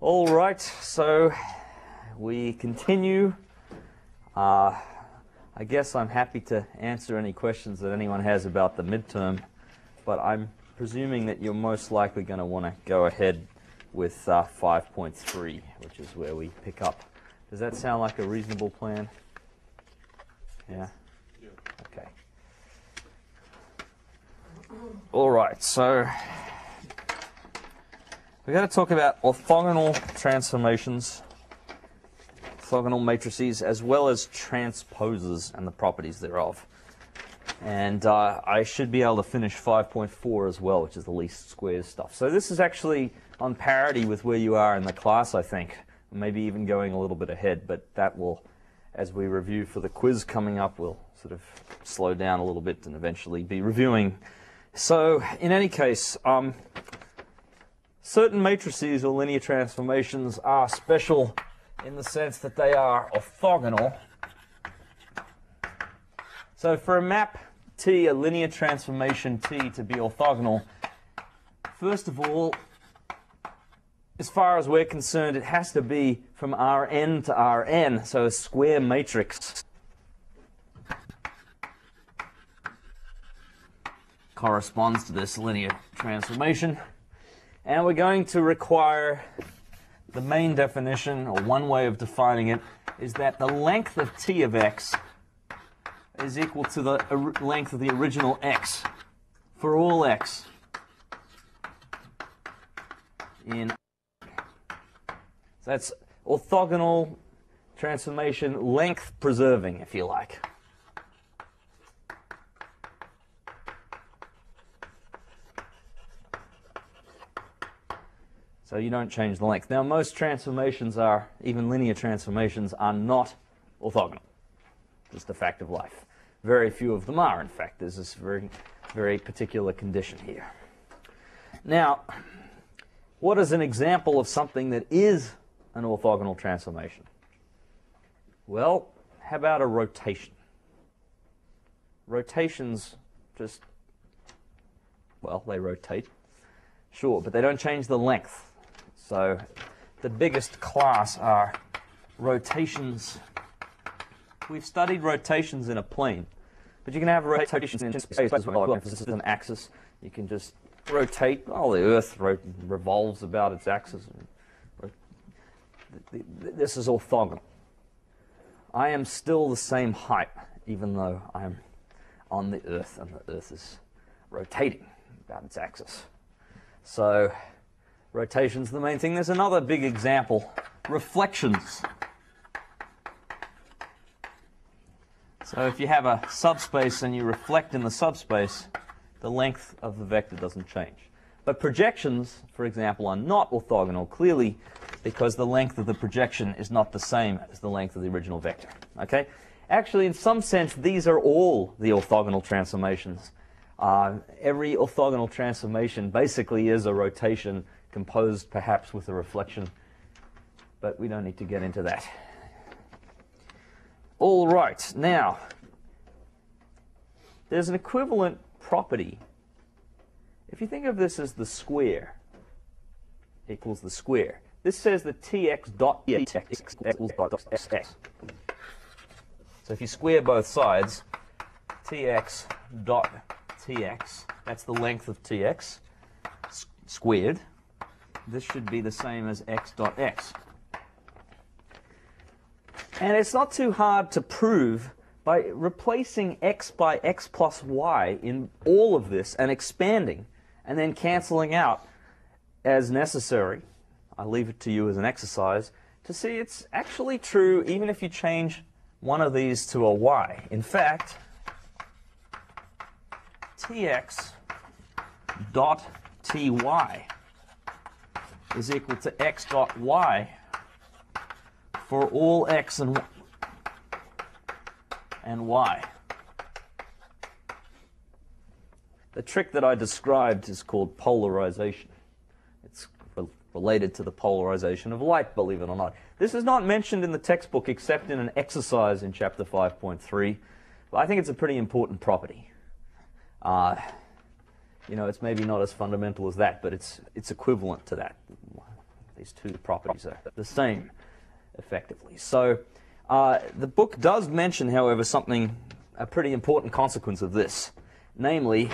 All right, so we continue. I guess I'm happy to answer any questions that anyone has about the midterm, but I'm presuming that you're most likely going to want to go ahead with 5.3, which is where we pick up. Does that sound like a reasonable plan? Yeah? Yeah. Okay. All right, so we're going to talk about orthogonal transformations, orthogonal matrices, as well as transposes and the properties thereof. And I should be able to finish 5.4 as well, which is the least squares stuff. So this is actually on parity with where you are in the class, I think. Maybe even going a little bit ahead, but that will, as we review for the quiz coming up, we'll sort of slow down a little bit and eventually be reviewing. So in any case, certain matrices or linear transformations are special in the sense that they are orthogonal. So for a map T, a linear transformation T to be orthogonal, first of all, as far as we're concerned, it has to be from Rn to Rn, so a square matrix corresponds to this linear transformation. And we're going to require the main definition, or one way of defining it, is that the length of T of x is equal to the length of the original x for all x in. So that's orthogonal transformation, length preserving, if you like. So you don't change the length. Now most transformations are, even linear transformations, are not orthogonal. Just a fact of life. Very few of them are, in fact. There's this very, very particular condition here. Now, what is an example of something that is an orthogonal transformation? Well, how about a rotation? Rotations just, well, they rotate, sure, but they don't change the length. So the biggest class are rotations. We've studied rotations in a plane, but you can have rotations in space as well. If this is an axis, you can just rotate. Oh, the Earth revolves about its axis. This is orthogonal. I am still the same height, even though I'm on the Earth and the Earth is rotating about its axis. So rotation's the main thing. There's another big example, reflections. So if you have a subspace and you reflect in the subspace, the length of the vector doesn't change. But projections, for example, are not orthogonal, clearly because the length of the projection is not the same as the length of the original vector. Okay? Actually, in some sense, these are all the orthogonal transformations. Every orthogonal transformation basically is a rotation composed perhaps with a reflection, but we don't need to get into that. All right, now, there's an equivalent property. If you think of this as the square equals the square, this says that Tx dot Tx equals dot X. So if you square both sides, Tx dot Tx, that's the length of Tx squared. This should be the same as x dot x. And it's not too hard to prove by replacing x by x plus y in all of this and expanding and then canceling out as necessary. I leave it to you as an exercise to see it's actually true even if you change one of these to a y. In fact, Tx dot Ty is equal to x dot y for all x and y. The trick that I described is called polarization. It's related to the polarization of light, believe it or not. This is not mentioned in the textbook except in an exercise in chapter 5.3, but I think it's a pretty important property. You know, it's maybe not as fundamental as that, but it's equivalent to that. These two properties are the same, effectively. So the book does mention, however, something, a pretty important consequence of this. Namely,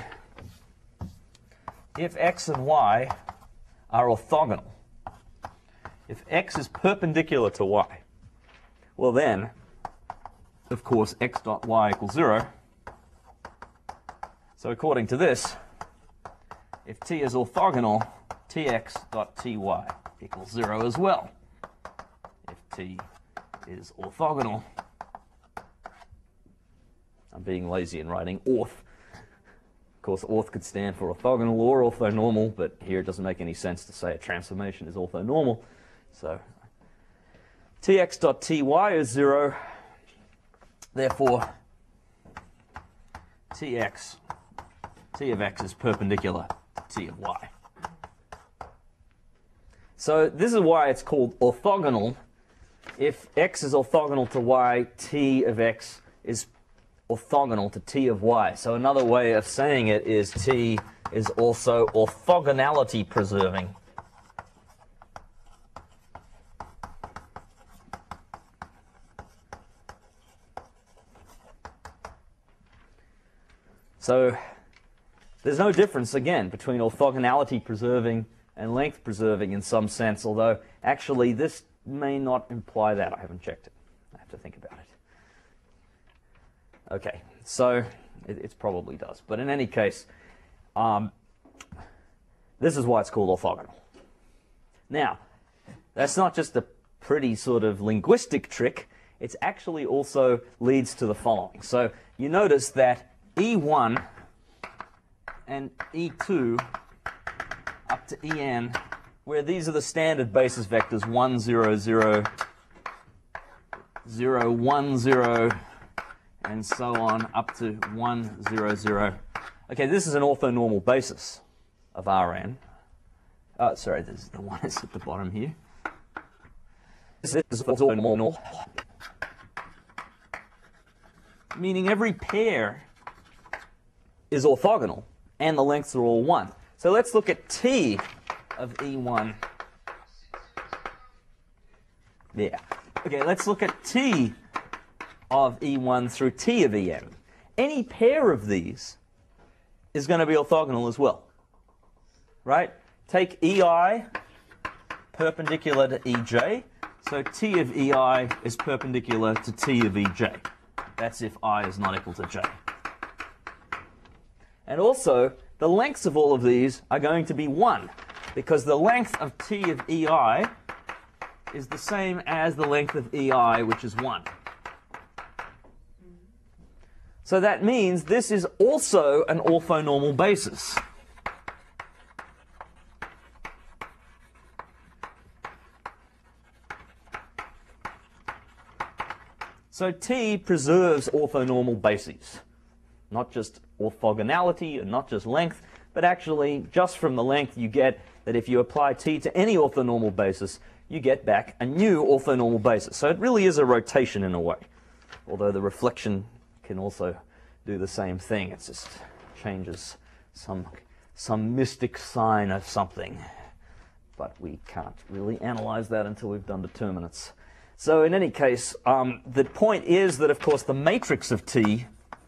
if x and y are orthogonal, if x is perpendicular to y, well then, of course, x dot y equals 0. So according to this, if t is orthogonal, tx dot ty equals 0 as well. If t is orthogonal, I'm being lazy in writing orth. Of course, orth could stand for orthogonal or orthonormal, but here it doesn't make any sense to say a transformation is orthonormal. So tx dot ty is 0. Therefore, t of x is perpendicular to t of y. So this is why it's called orthogonal. If x is orthogonal to y, t of x is orthogonal to t of y. So another way of saying it is t is also orthogonality preserving. So there's no difference, again, between orthogonality preserving and length preserving in some sense, although actually this may not imply that. I haven't checked it. I have to think about it. Okay, so it probably does. But in any case, this is why it's called orthogonal. Now, that's not just a pretty sort of linguistic trick. It actually also leads to the following. So you notice that E1 and E2 up to En, where these are the standard basis vectors 1, 0, 0, 0, 1, 0, and so on up to 1, 0, 0. Okay, this is an orthonormal basis of Rn. Sorry, this is the one that's at the bottom here. This is orthonormal, meaning every pair is orthogonal, and the lengths are all 1. So let's look at T of E1. Yeah. Okay, let's look at T of E1 through T of En. Any pair of these is going to be orthogonal as well. Right? Take EI perpendicular to EJ. So T of EI is perpendicular to T of EJ. That's if I is not equal to j. And also, the lengths of all of these are going to be 1, because the length of T of EI is the same as the length of EI, which is 1. So that means this is also an orthonormal basis. So T preserves orthonormal bases. Not just orthogonality and not just length, but actually just from the length you get that if you apply T to any orthonormal basis, you get back a new orthonormal basis. So it really is a rotation in a way, although the reflection can also do the same thing. It just changes some mystic sign of something. But we can't really analyze that until we've done determinants. So in any case, the point is that, of course, the matrix of T,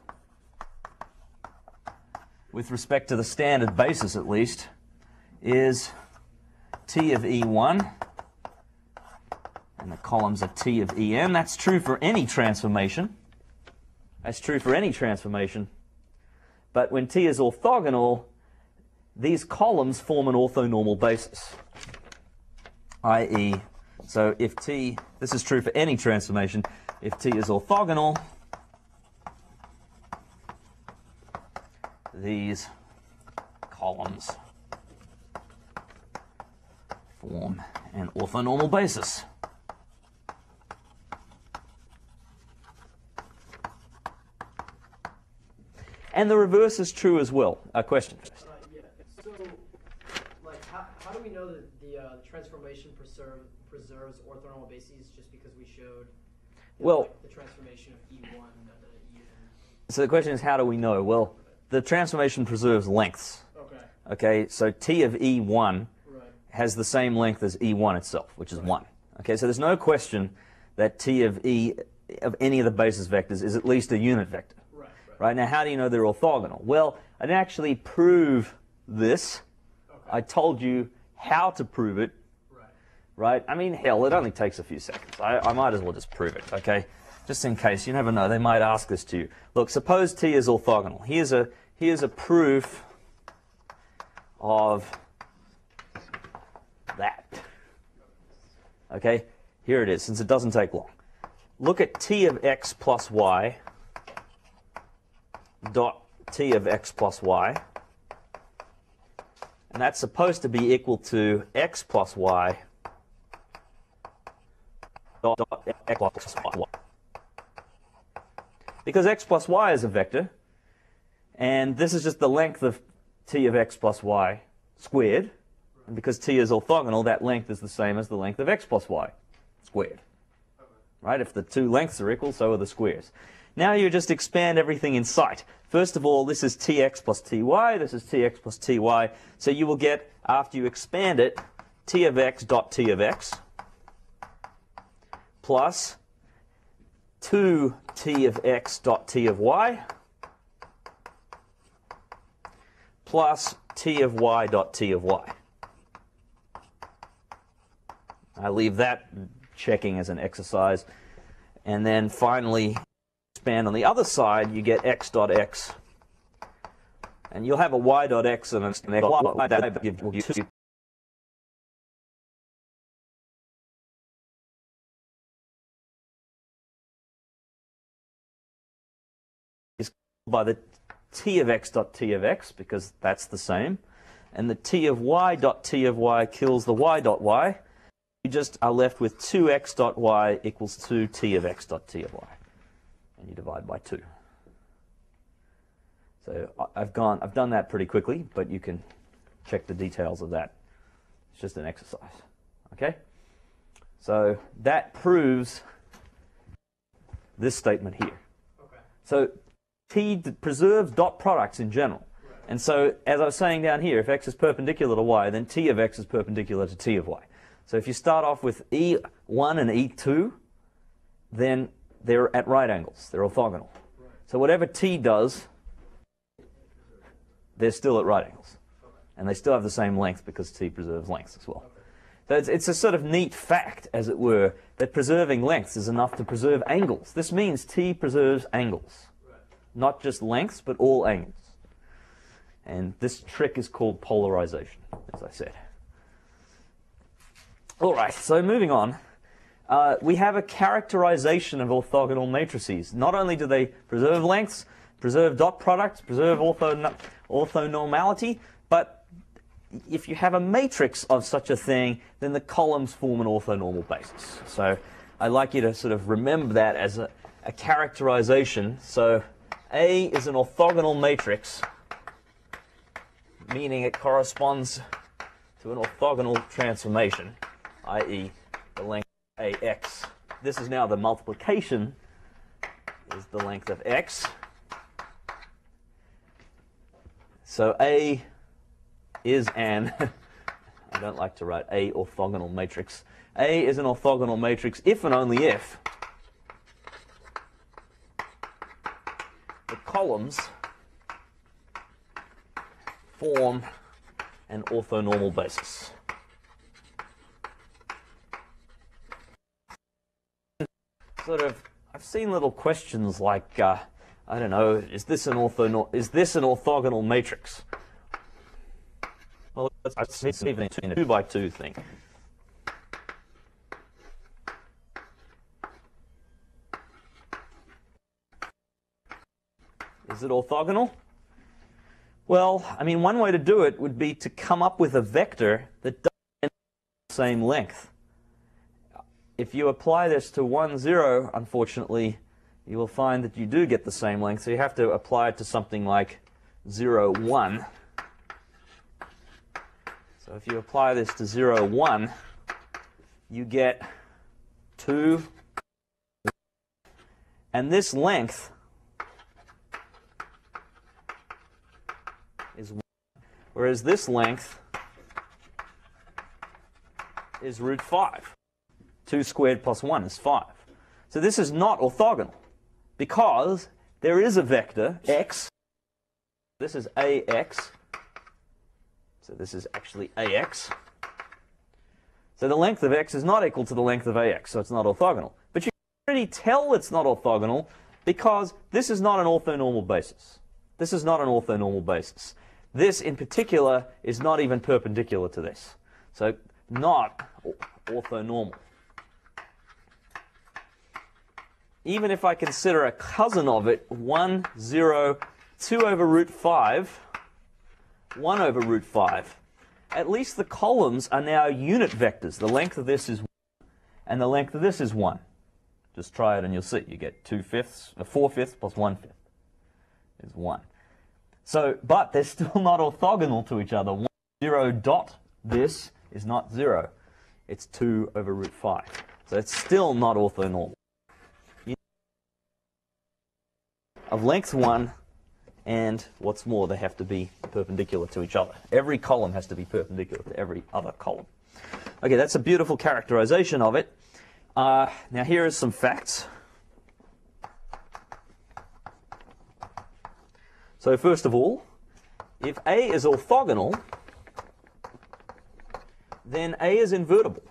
with respect to the standard basis at least, is T of E1, and the columns are T of En. That's true for any transformation. That's true for any transformation. But when T is orthogonal, these columns form an orthonormal basis, i.e., so if T, this is true for any transformation, if T is orthogonal, these columns form an orthonormal basis. And the reverse is true as well. A question first. Yeah. So, like, how do we know that the transformation preserves orthonormal bases just because we showed the transformation of E1 and En? So the question is, how do we know? Well, the transformation preserves lengths. Okay. Okay, so T of E1 Right. has the same length as E1 itself, which is 1. Okay, so there's no question that T of E of any of the basis vectors is at least a unit vector. Right, now how do you know they're orthogonal? Well, I didn't actually prove this. Okay. I told you how to prove it. Right? I mean, hell, it only takes a few seconds. I might as well just prove it, okay? Just in case, you never know, they might ask this to you. Look, suppose T is orthogonal. Here's a proof of that. Okay, here it is, since it doesn't take long. Look at T of x plus y dot T of x plus y. And that's supposed to be equal to x plus y dot x plus y. Because x plus y is a vector, and this is just the length of T of x plus y squared. And because T is orthogonal, that length is the same as the length of x plus y squared. Right? If the two lengths are equal, so are the squares. Now you just expand everything in sight. First of all, this is Tx plus Ty, this is Tx plus Ty. So you will get, after you expand it, T of x dot T of x plus 2T of x dot T of y plus T of y dot T of y. I leave that checking as an exercise. And then finally, expand on the other side, you get x dot x. And you'll have a y dot x and an x dot y that will give you 2. Is by the T of x dot T of x, because that's the same. And the T of y dot T of y kills the y dot y. You just are left with 2x dot y equals 2t of x dot t of y. And you divide by 2. So I've done that pretty quickly, but you can check the details of that. It's just an exercise. Okay? So that proves this statement here. Okay. So T preserves dot products in general. Right. And so, as I was saying down here, if x is perpendicular to y, then T of x is perpendicular to T of y. So if you start off with E1 and E2, then they're at right angles. They're orthogonal. Right. So whatever T does, they're still at right angles. Okay. And they still have the same length because T preserves lengths as well. Okay. So it's a sort of neat fact, as it were, that preserving lengths is enough to preserve angles. This means T preserves angles. Right. Not just lengths, but all angles. And this trick is called polarization, as I said. All right, so moving on, we have a characterization of orthogonal matrices. Not only do they preserve lengths, preserve dot products, preserve orthonormality, but if you have a matrix of such a thing, then the columns form an orthonormal basis. So I'd like you to sort of remember that as a characterization. So A is an orthogonal matrix, meaning it corresponds to an orthogonal transformation, i.e. the length of AX. This is now the multiplication, is the length of X. So A is an, I don't like to write A orthogonal matrix. A is an orthogonal matrix if and only if the columns form an orthonormal basis. Sort of, I've seen little questions like, I don't know, is this an orthogonal matrix? Well, it's even a 2x2 thing. Is it orthogonal? Well, I mean, one way to do it would be to come up with a vector that doesn't have the same length. If you apply this to 1, 0, unfortunately, you will find that you do get the same length. So you have to apply it to something like 0, 1. So if you apply this to 0, 1, you get 2. And this length is 1, whereas this length is root 5. 2 squared plus 1 is 5. So this is not orthogonal because there is a vector, x. This is ax. So this is actually ax. So the length of x is not equal to the length of ax, so it's not orthogonal. But you can already tell it's not orthogonal because this is not an orthonormal basis. This is not an orthonormal basis. This, in particular, is not even perpendicular to this. So not orthonormal. Even if I consider a cousin of it, 1, 0, 2 over root 5, 1 over root 5, at least the columns are now unit vectors. The length of this is 1, and the length of this is 1. Just try it and you'll see. You get 4/5 plus 1/5 is 1. So, but they're still not orthogonal to each other. 1, 0 dot this is not 0. It's 2 over root 5. So it's still not orthonormal. Of length 1, and what's more, they have to be perpendicular to each other. Every column has to be perpendicular to every other column. Okay, that's a beautiful characterization of it. Now here are some facts. So first of all, if A is orthogonal, then A is invertible.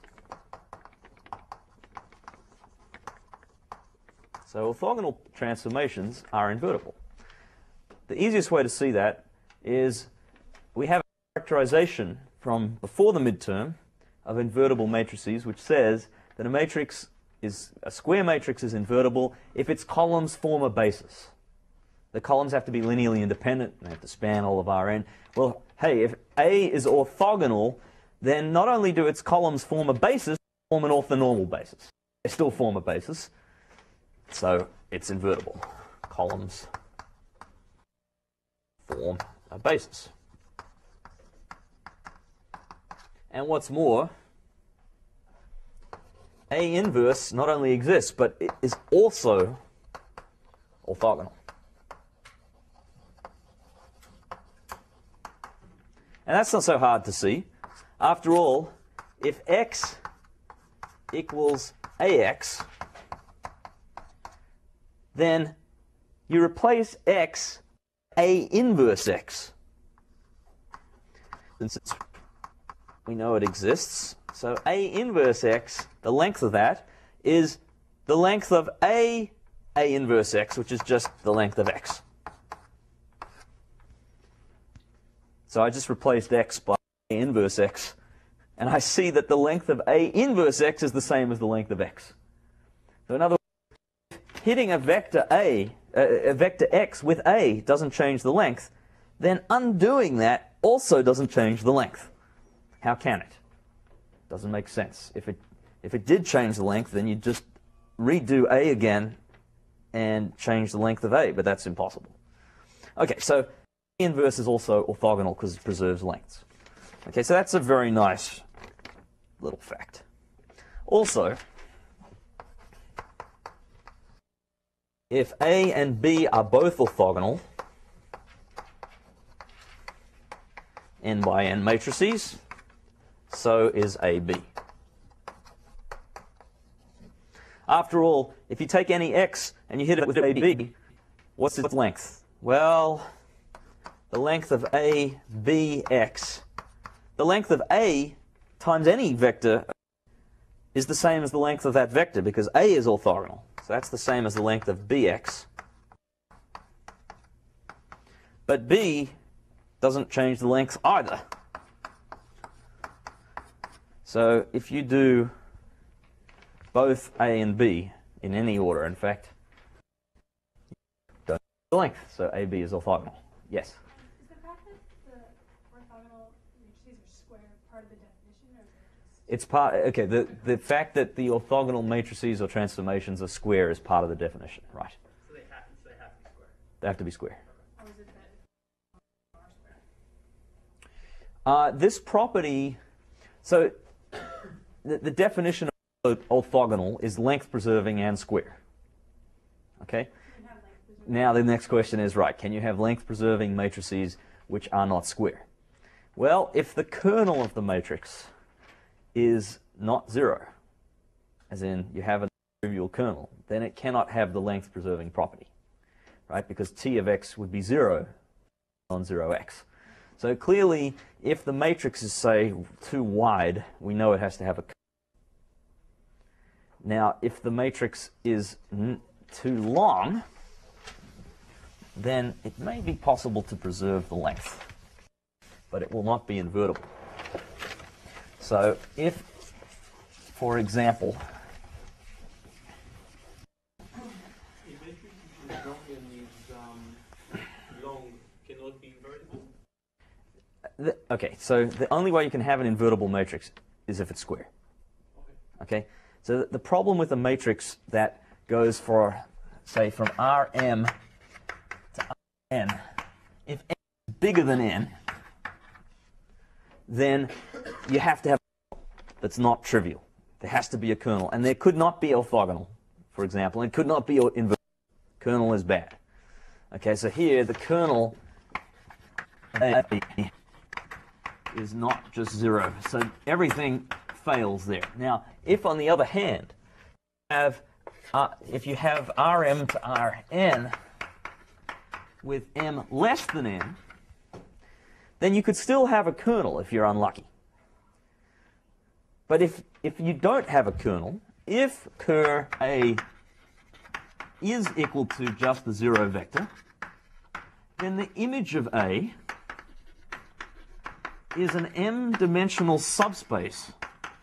So orthogonal transformations are invertible. The easiest way to see that is we have a characterization from before the midterm of invertible matrices which says that a square matrix is invertible if its columns form a basis. The columns have to be linearly independent, and they have to span all of Rn. Well, hey, if A is orthogonal, then not only do its columns form a basis, they form an orthonormal basis. They still form a basis, so it's invertible. Columns form a basis. And what's more, A inverse not only exists, but it is also orthogonal. And that's not so hard to see. After all, if x equals ax, then you replace x A inverse x. Since we know it exists, so A inverse x, the length of that, is the length of A inverse x, which is just the length of x. So I just replaced x by A inverse x, and I see that the length of A inverse x is the same as the length of x. So in other words, hitting a vector x with A doesn't change the length, then undoing that also doesn't change the length. How can it? Doesn't make sense. If it did change the length, then you'd just redo A again and change the length of A, but that's impossible. Okay, so A inverse is also orthogonal because it preserves lengths. Okay, so that's a very nice little fact. Also, if A and B are both orthogonal, n by n matrices, so is AB. After all, if you take any x and you hit it with AB, what's its length? Well, the length of ABX. The length of A times any vector is the same as the length of that vector because A is orthogonal. So that's the same as the length of BX. But B doesn't change the length either. So if you do both A and B in any order, in fact, don't change the length. So AB is orthogonal. Yes? Is the fact that the orthogonal matrices are square part of the definition, or is it just... It's part. Okay, the fact that the orthogonal matrices or transformations are square is part of the definition, right? So they have to be square. They have to be square. Or is it that are square? This property, so the definition of orthogonal is length preserving and square. Okay? You can have length preserving. Now the next question is, right, can you have length preserving matrices which are not square? Well, if the kernel of the matrix is not 0, as in you have a trivial kernel, then it cannot have the length preserving property, right? Because t of x would be 0 on 0x. So clearly, if the matrix is, say, too wide, we know it has to have a kernel. Now, if the matrix is too long, then it may be possible to preserve the length, but it will not be invertible. So if, for example, okay, so the only way you can have an invertible matrix is if it's square. Okay, so the problem with a matrix that goes for, say, from Rm to Rn, if n is bigger than n, then you have to have a kernel that's not trivial. There has to be a kernel, and there could not be orthogonal, for example, and it could not be invertible. Kernel is bad. Okay, so here the kernel A is not just 0, so everything fails there. Now, if on the other hand, if you have Rm to Rn with m less than n, then you could still have a kernel if you're unlucky. But if you don't have a kernel, if ker A is equal to just the 0 vector, then the image of A is an m-dimensional subspace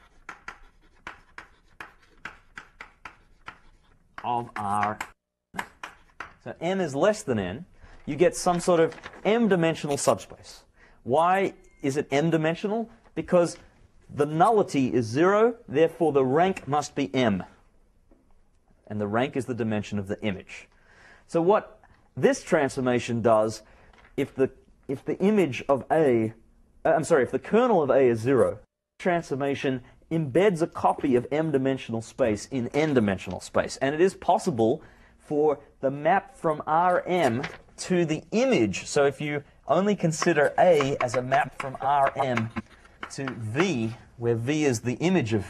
of R. So m is less than n, you get some sort of m-dimensional subspace. Why is it m-dimensional? Because the nullity is 0, therefore the rank must be m. And the rank is the dimension of the image. So what this transformation does, if the image of A, if the kernel of A is 0, transformation embeds a copy of m-dimensional space in n-dimensional space. And it is possible for the map from Rm to the image. So if you only consider A as a map from Rm to V, where V is the image of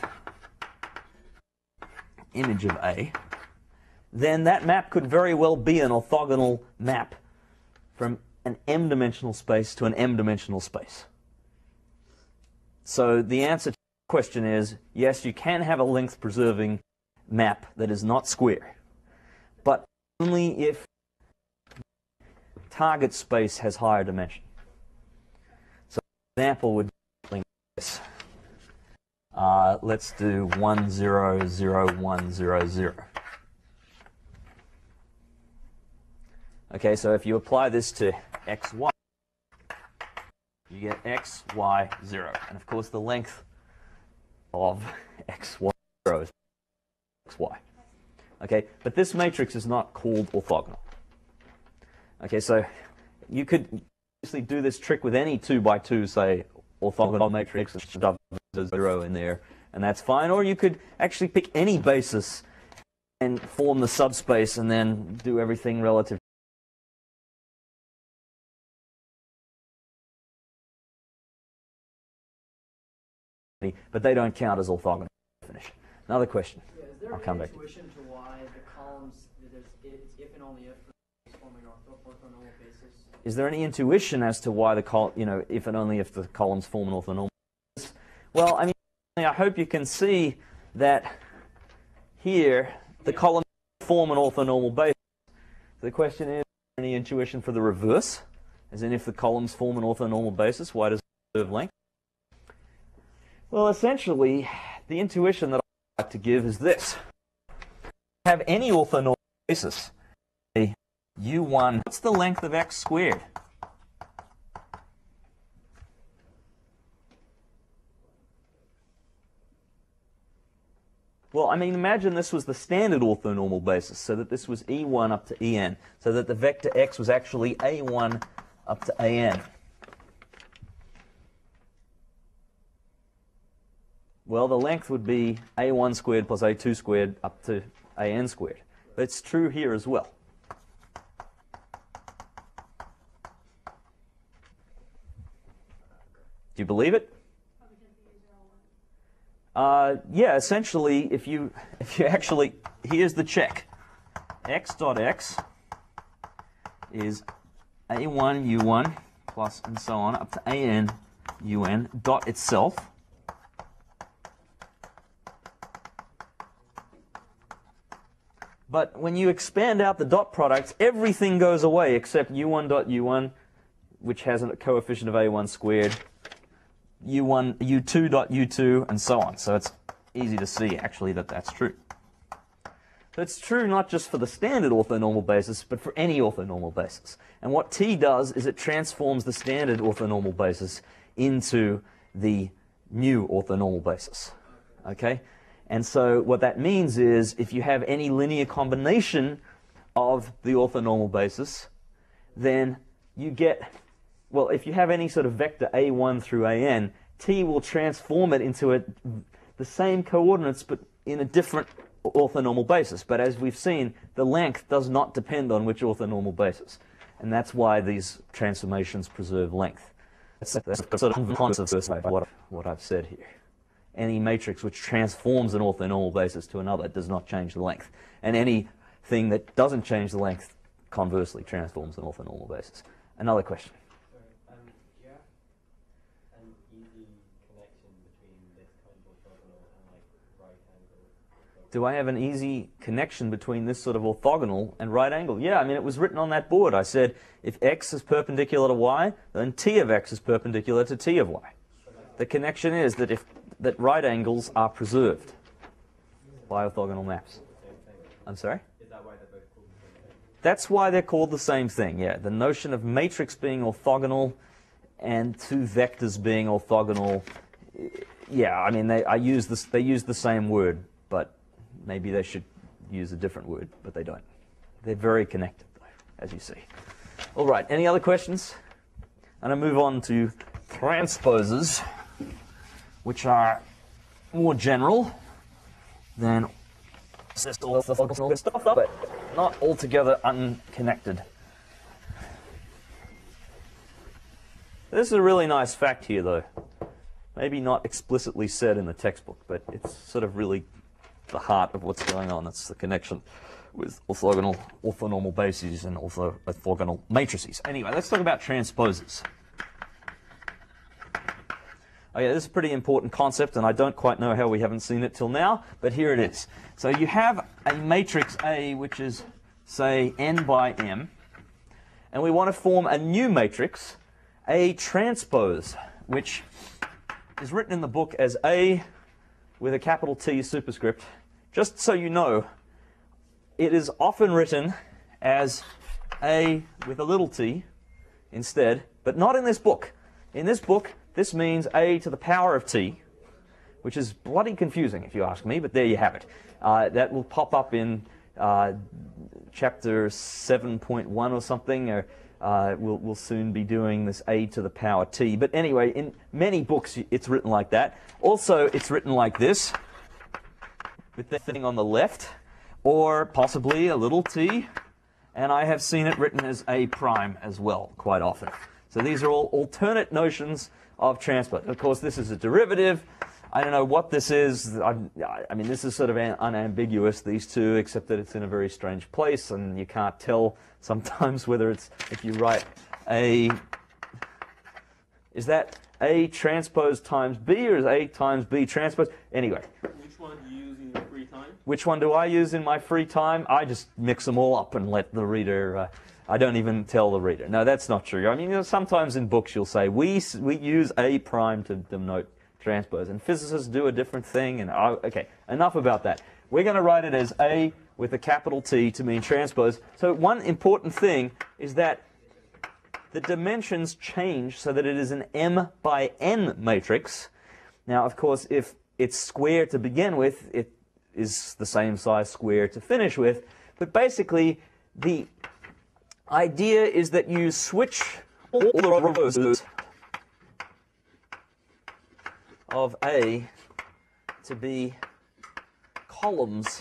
A, then that map could very well be an orthogonal map from an m-dimensional space to an m-dimensional space. So the answer to the question is, yes, you can have a length-preserving map that is not square, but only if target space has higher dimension. So an example would be like this. Let's do 1, 0, 0, 1, 0, 0. Okay, so if you apply this to x, y, you get x, y, 0. And of course the length of x, y, 0 is x, y. Okay, but this matrix is not called orthogonal. Okay, so you could obviously do this trick with any 2 by 2, say, orthogonal matrix and shove a 0 in there, and that's fine. Or you could actually pick any basis and form the subspace and then do everything relative. But they don't count as orthogonal definition. Another question. Yeah, is there I'll come back. intuition to why the columns, it's if and only if forming orthonormal basis? Is there any intuition as to why the if and only if the columns form an orthonormal basis? Well, I mean, I hope you can see that here the columns form an orthonormal basis. The question is there any intuition for the reverse? As in, if the columns form an orthonormal basis, why does it preserve length? Well, essentially, the intuition that I like to give is this. Have any orthonormal basis, a u1, what's the length of x squared? Well, I mean, imagine this was the standard orthonormal basis, so that this was e1 up to en, so that the vector x was actually a1 up to an. Well, the length would be a1 squared plus a2 squared up to an squared. But it's true here as well. Do you believe it? Yeah, essentially, if you actually, here's the check. X dot x is a1 u1 plus and so on up to an un dot itself. But when you expand out the dot products, everything goes away except u1 dot u1, which has a coefficient of a1 squared, u2 dot u2, and so on. So it's easy to see, actually, that that's true. So it's true not just for the standard orthonormal basis, but for any orthonormal basis. And what T does is it transforms the standard orthonormal basis into the new orthonormal basis. Okay? And so what that means is if you have any linear combination of the orthonormal basis, then you get, well, if you have any sort of vector a1 through an, T will transform it into the same coordinates but in a different orthonormal basis. But as we've seen, the length does not depend on which orthonormal basis. And that's why these transformations preserve length. That's sort of concept of what I've said here. Any matrix which transforms an orthonormal basis to another does not change the length. And anything that doesn't change the length conversely transforms an orthonormal basis. Another question. Do you have an easy connection between this kind of orthogonal and like right angle? Do I have an easy connection between this sort of orthogonal and right angle? Yeah, I mean, it was written on that board. I said if x is perpendicular to y, then t of x is perpendicular to t of y. The connection is that right angles are preserved by orthogonal maps. I'm sorry? Is that why they're both called the same thing? That's why they're called the same thing, yeah. The notion of matrix being orthogonal and two vectors being orthogonal, yeah, I mean, they use the same word, but maybe they should use a different word, but they don't. They're very connected, though, as you see. All right, any other questions? And I move on to transposes, which are more general than orthogonal stuff, but not altogether unconnected. This is a really nice fact here, though. Maybe not explicitly said in the textbook, but it's sort of really the heart of what's going on. That's the connection with orthonormal bases and also orthogonal matrices. Anyway, let's talk about transposes. Okay, this is a pretty important concept, and I don't quite know how we haven't seen it till now, but here it is. So you have a matrix A, which is, say, n by m, and we want to form a new matrix, A transpose, which is written in the book as A with a capital T superscript. Just so you know, it is often written as A with a little t instead, but not in this book. In this book, this means A to the power of t, which is bloody confusing if you ask me, but there you have it. That will pop up in chapter 7.1 or something. We'll soon be doing this A to the power t. But anyway, in many books it's written like that. Also, it's written like this, with the thing on the left, or possibly a little t, and I have seen it written as A prime as well, quite often. So these are all alternate notions of transpose. Of course, this is a derivative. I don't know what this is. I mean, this is sort of unambiguous, these two, except that it's in a very strange place, and you can't tell sometimes whether it's, if you write A, is that A transpose times B, or is A times B transpose? Anyway. Which one do you use in your free time? Which one do I use in my free time? I just mix them all up and let the reader... I don't even tell the reader. No, that's not true. I mean, you know, sometimes in books you'll say, we use A prime to denote transpose, and physicists do a different thing, and okay, enough about that. We're going to write it as A with a capital T to mean transpose. So one important thing is that the dimensions change so that it is an M by N matrix. Now, of course, if it's square to begin with, it is the same size square to finish with, but basically the idea is that you switch all the rows of A to be columns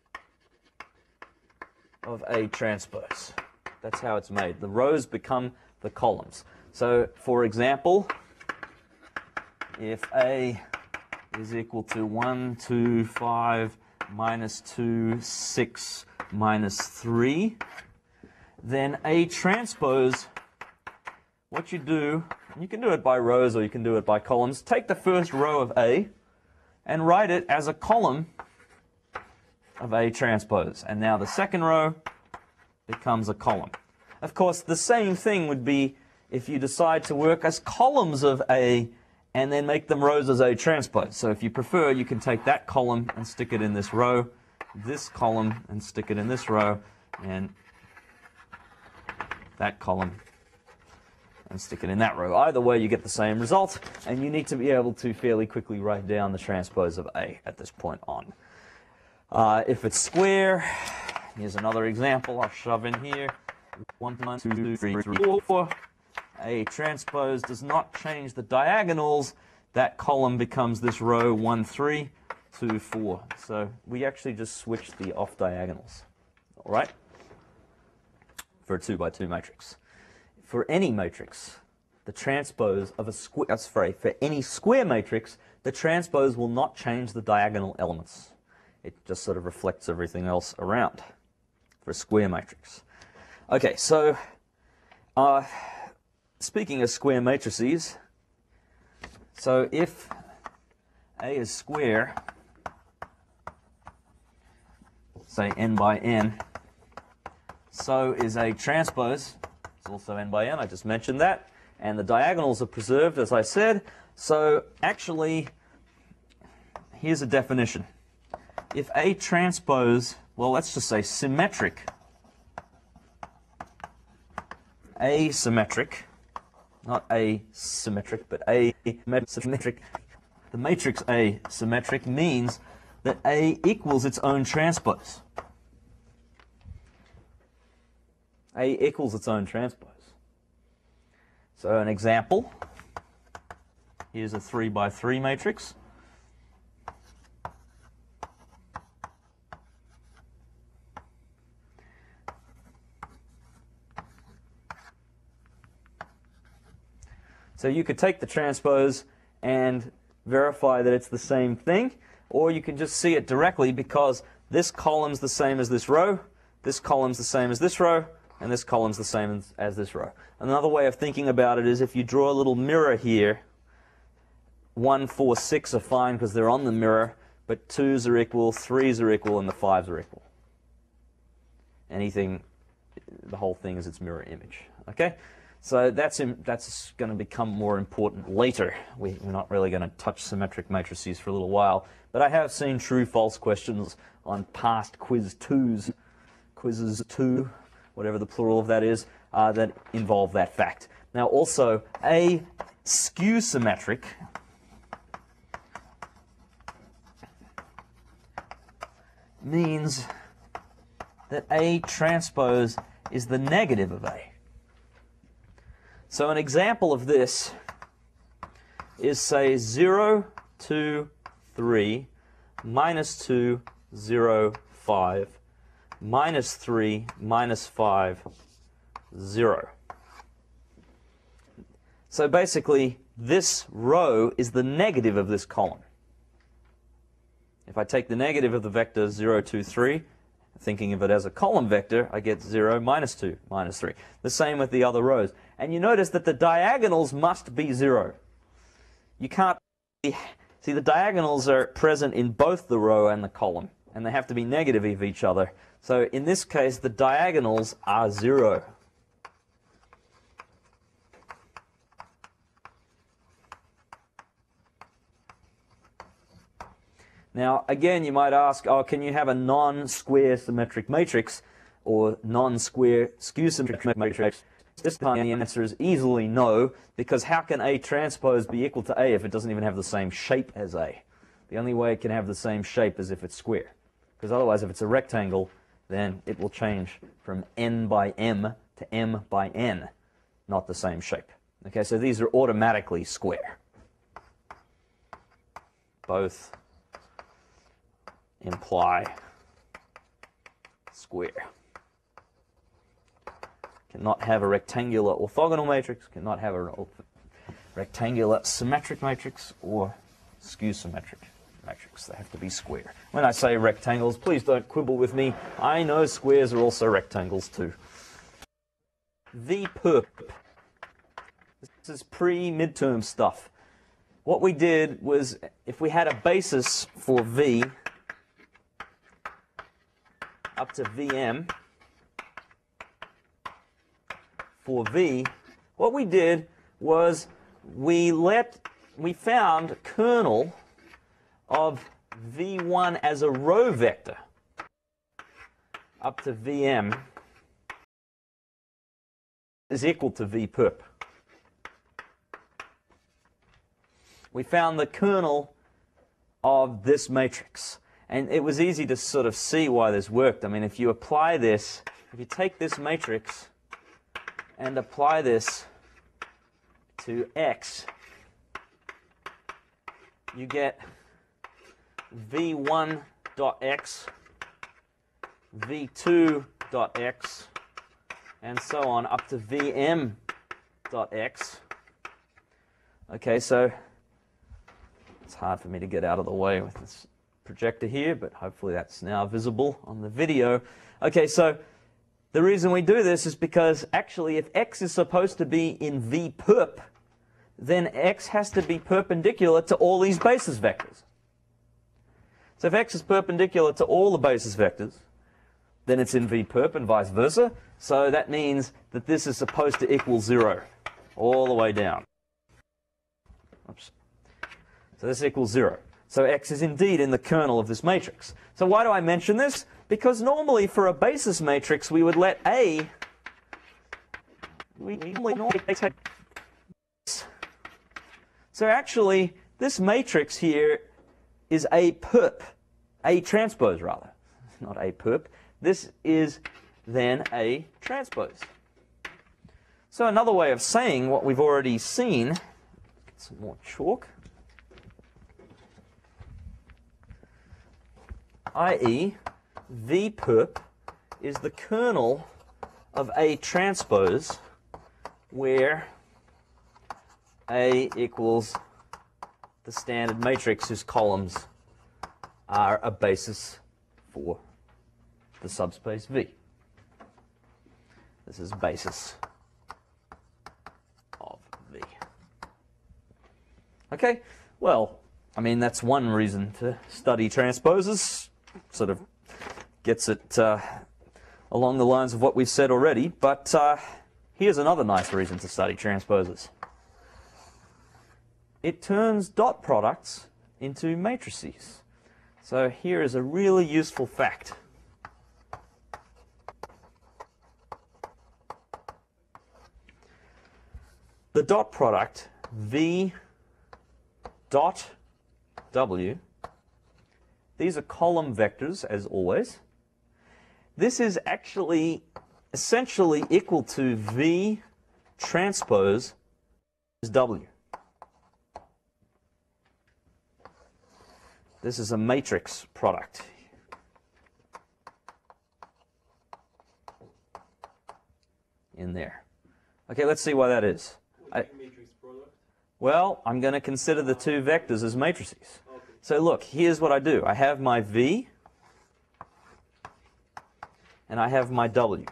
of A transpose. That's how it's made. The rows become the columns. So, for example, if A is equal to 1, 2, 5, minus 2, 6, minus 3, then A transpose, what you do, and you can do it by rows or you can do it by columns, take the first row of A and write it as a column of A transpose. And now the second row becomes a column. Of course, the same thing would be if you decide to work as columns of A and then make them rows as A transpose. So if you prefer, you can take that column and stick it in this row, this column and stick it in this row, and that column and stick it in that row. Either way, you get the same result, and you need to be able to fairly quickly write down the transpose of A at this point on. If it's square, here's another example I'll shove in here. 1, 2, 3, 4. A transpose does not change the diagonals. That column becomes this row 1, 3, 2, 4. So we actually just switched the off diagonals. All right? For a 2 by 2 matrix. For any matrix, the transpose of a square, for any square matrix, the transpose will not change the diagonal elements. It just sort of reflects everything else around for a square matrix. Okay, so speaking of square matrices, so if A is square, say n by n, so is A transpose. It's also n by n, I just mentioned that. And the diagonals are preserved, as I said. So actually, here's a definition. If A transpose, well, let's just say symmetric, asymmetric, not asymmetric, but asymmetric, the matrix A symmetric means that A equals its own transpose. A equals its own transpose. So an example, here's a 3 by 3 matrix. So you could take the transpose and verify that it's the same thing, or you can just see it directly because this column's the same as this row, this column's the same as this row, and this column's the same as this row. Another way of thinking about it is if you draw a little mirror here, 1, 4, 6 are fine because they're on the mirror, but 2's are equal, 3's are equal, and the 5's are equal. Anything, the whole thing is its mirror image. Okay? So that's going to become more important later. We're not really going to touch symmetric matrices for a little while. But I have seen true-false questions on past quizzes 2, whatever the plural of that is, that involve that fact. Now also, A skew symmetric means that A transpose is the negative of A. So an example of this is, say, 0, 2, 3, minus 2, 0, 5, minus 3, minus 5, 0. So basically, this row is the negative of this column. If I take the negative of the vector 0, 2, 3, thinking of it as a column vector, I get 0, minus 2, minus 3. The same with the other rows. And you notice that the diagonals must be 0. You can't see the diagonals are present in both the row and the column, and they have to be negative of each other. So in this case, the diagonals are 0. Now, again, you might ask, oh, can you have a non-square symmetric matrix or non-square skew symmetric matrix? This time the answer is easily no, because how can A transpose be equal to A if it doesn't even have the same shape as A? The only way it can have the same shape is if it's square. Because otherwise, if it's a rectangle, then it will change from n by m to m by n, not the same shape. Okay, so these are automatically square. Both imply square. Cannot have a rectangular orthogonal matrix, cannot have a rectangular symmetric matrix, or skew symmetric matrix. They have to be square. When I say rectangles, please don't quibble with me. I know squares are also rectangles too. VPerp. This is pre-midterm stuff. What we did was, if we had a basis for V up to Vm for V, what we did was we found kernel of V1 as a row vector up to Vm is equal to VPerp. We found the kernel of this matrix. And it was easy to sort of see why this worked. I mean, if you apply this, if you take this matrix and apply this to X, you get V1.x, V2.x, and so on up to Vm.x. Okay, so it's hard for me to get out of the way with this projector here, but hopefully that's now visible on the video. Okay, so the reason we do this is because actually if X is supposed to be in VPerp, then X has to be perpendicular to all these basis vectors. So if X is perpendicular to all the basis vectors, then it's in VPerp and vice versa. So that means that this is supposed to equal 0 all the way down. Oops. So this equals 0. So X is indeed in the kernel of this matrix. So why do I mention this? Because normally for a basis matrix we would let A, so actually this matrix here is A perp, A transpose rather, not A perp. This is then A transpose. So another way of saying what we've already seen, get some more chalk, i.e. VPerp is the kernel of A transpose where A equals the standard matrix whose columns are a basis for the subspace V. This is basis of V. Okay, well, I mean, that's one reason to study transposes. Sort of gets it along the lines of what we've said already, but here's another nice reason to study transposers. It turns dot products into matrices. So here is a really useful fact. The dot product V dot W, these are column vectors as always. This is actually essentially equal to V transpose W. This is a matrix product. In there. Okay, let's see why that is. Matrix product? Well, I'm going to consider the two vectors as matrices. Okay. So look, here's what I do. I have my V and I have my W.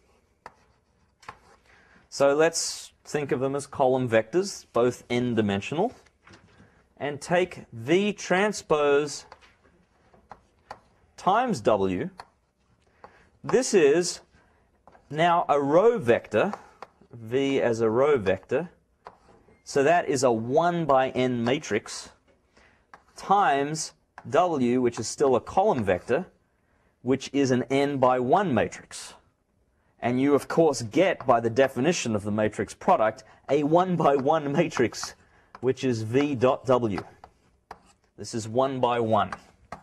So let's think of them as column vectors, both n-dimensional, and take V transpose times W. This is now a row vector, V as a row vector. So that is a 1 by n matrix times W, which is still a column vector, which is an n by 1 matrix. And you, of course, get, by the definition of the matrix product, a 1 by 1 matrix, which is V dot W. This is 1 by 1.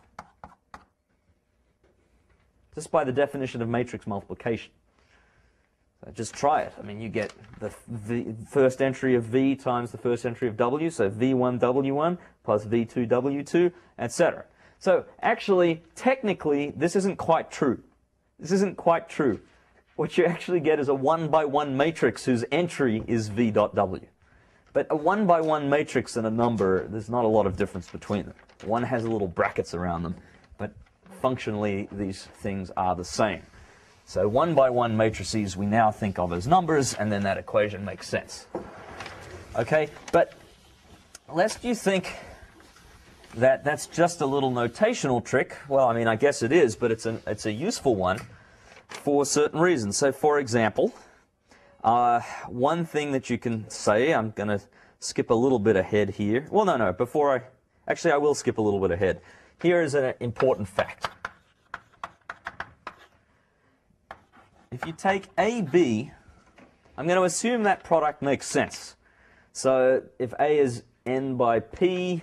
Just by the definition of matrix multiplication. So just try it. I mean, you get the first entry of V times the first entry of W, so V1 W1 plus V2 W2, etc. So actually, technically, this isn't quite true. This isn't quite true. What you actually get is a 1 by 1 matrix whose entry is V dot W. But a 1 by 1 matrix and a number, there's not a lot of difference between them. One has little brackets around them, but functionally these things are the same. So 1 by 1 matrices we now think of as numbers, and then that equation makes sense. Okay, but lest you think that that's just a little notational trick. Well, I mean, I guess it is, but it's a useful one for certain reasons. So, for example, one thing that you can say, I'm going to skip a little bit ahead here. Well, no, actually I will skip a little bit ahead. Here is an important fact. If you take AB, I'm going to assume that product makes sense. So if A is n by P,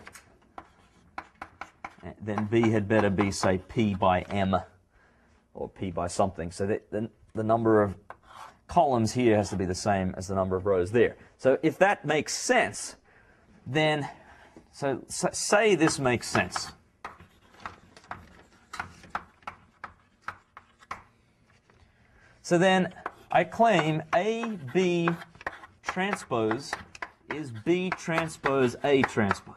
then B had better be, say, P by M, or P by something. So that the number of columns here has to be the same as the number of rows there. So if that makes sense, then, so say this makes sense. So then I claim AB transpose is B transpose A transpose.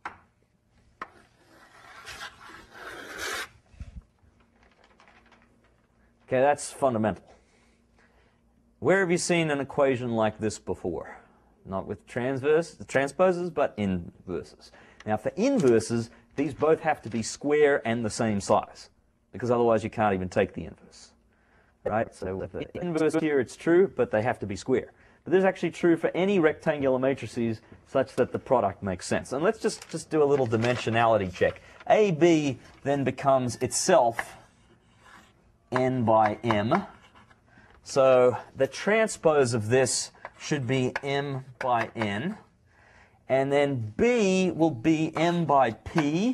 Okay, that's fundamental. Where have you seen an equation like this before? Not with transposes, but inverses. Now, for inverses, these both have to be square and the same size, because otherwise you can't even take the inverse. Right? So with the inverse here, it's true, but they have to be square. But this is actually true for any rectangular matrices such that the product makes sense. And let's just do a little dimensionality check. AB then becomes itself n by m. So the transpose of this should be m by n. And then B will be m by p.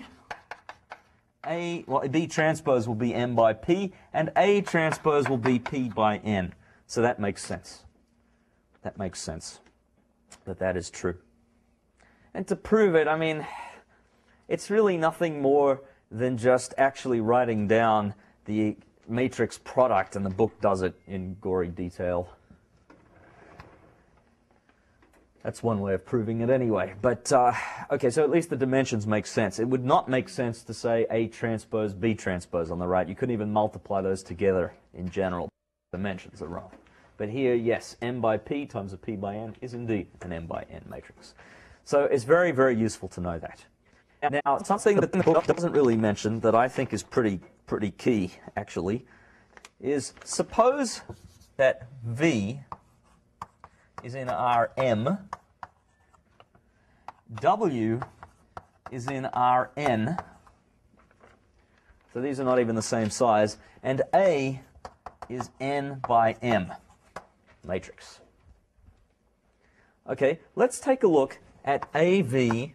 B transpose will be m by p. And A transpose will be p by n. So that makes sense. That makes sense that that is true. And to prove it, I mean, it's really nothing more than just actually writing down the matrix product, and the book does it in gory detail. That's one way of proving it anyway. But, okay, so at least the dimensions make sense. It would not make sense to say A transpose, B transpose on the right. You couldn't even multiply those together in general. Dimensions are wrong. But here, yes, m by p times a p by n is indeed an m by n matrix. So it's very, very useful to know that. Now, something that the book doesn't really mention that I think is pretty key, actually, is suppose that V is in Rm, W is in Rn, so these are not even the same size, and A is n by m matrix. Okay, let's take a look at AV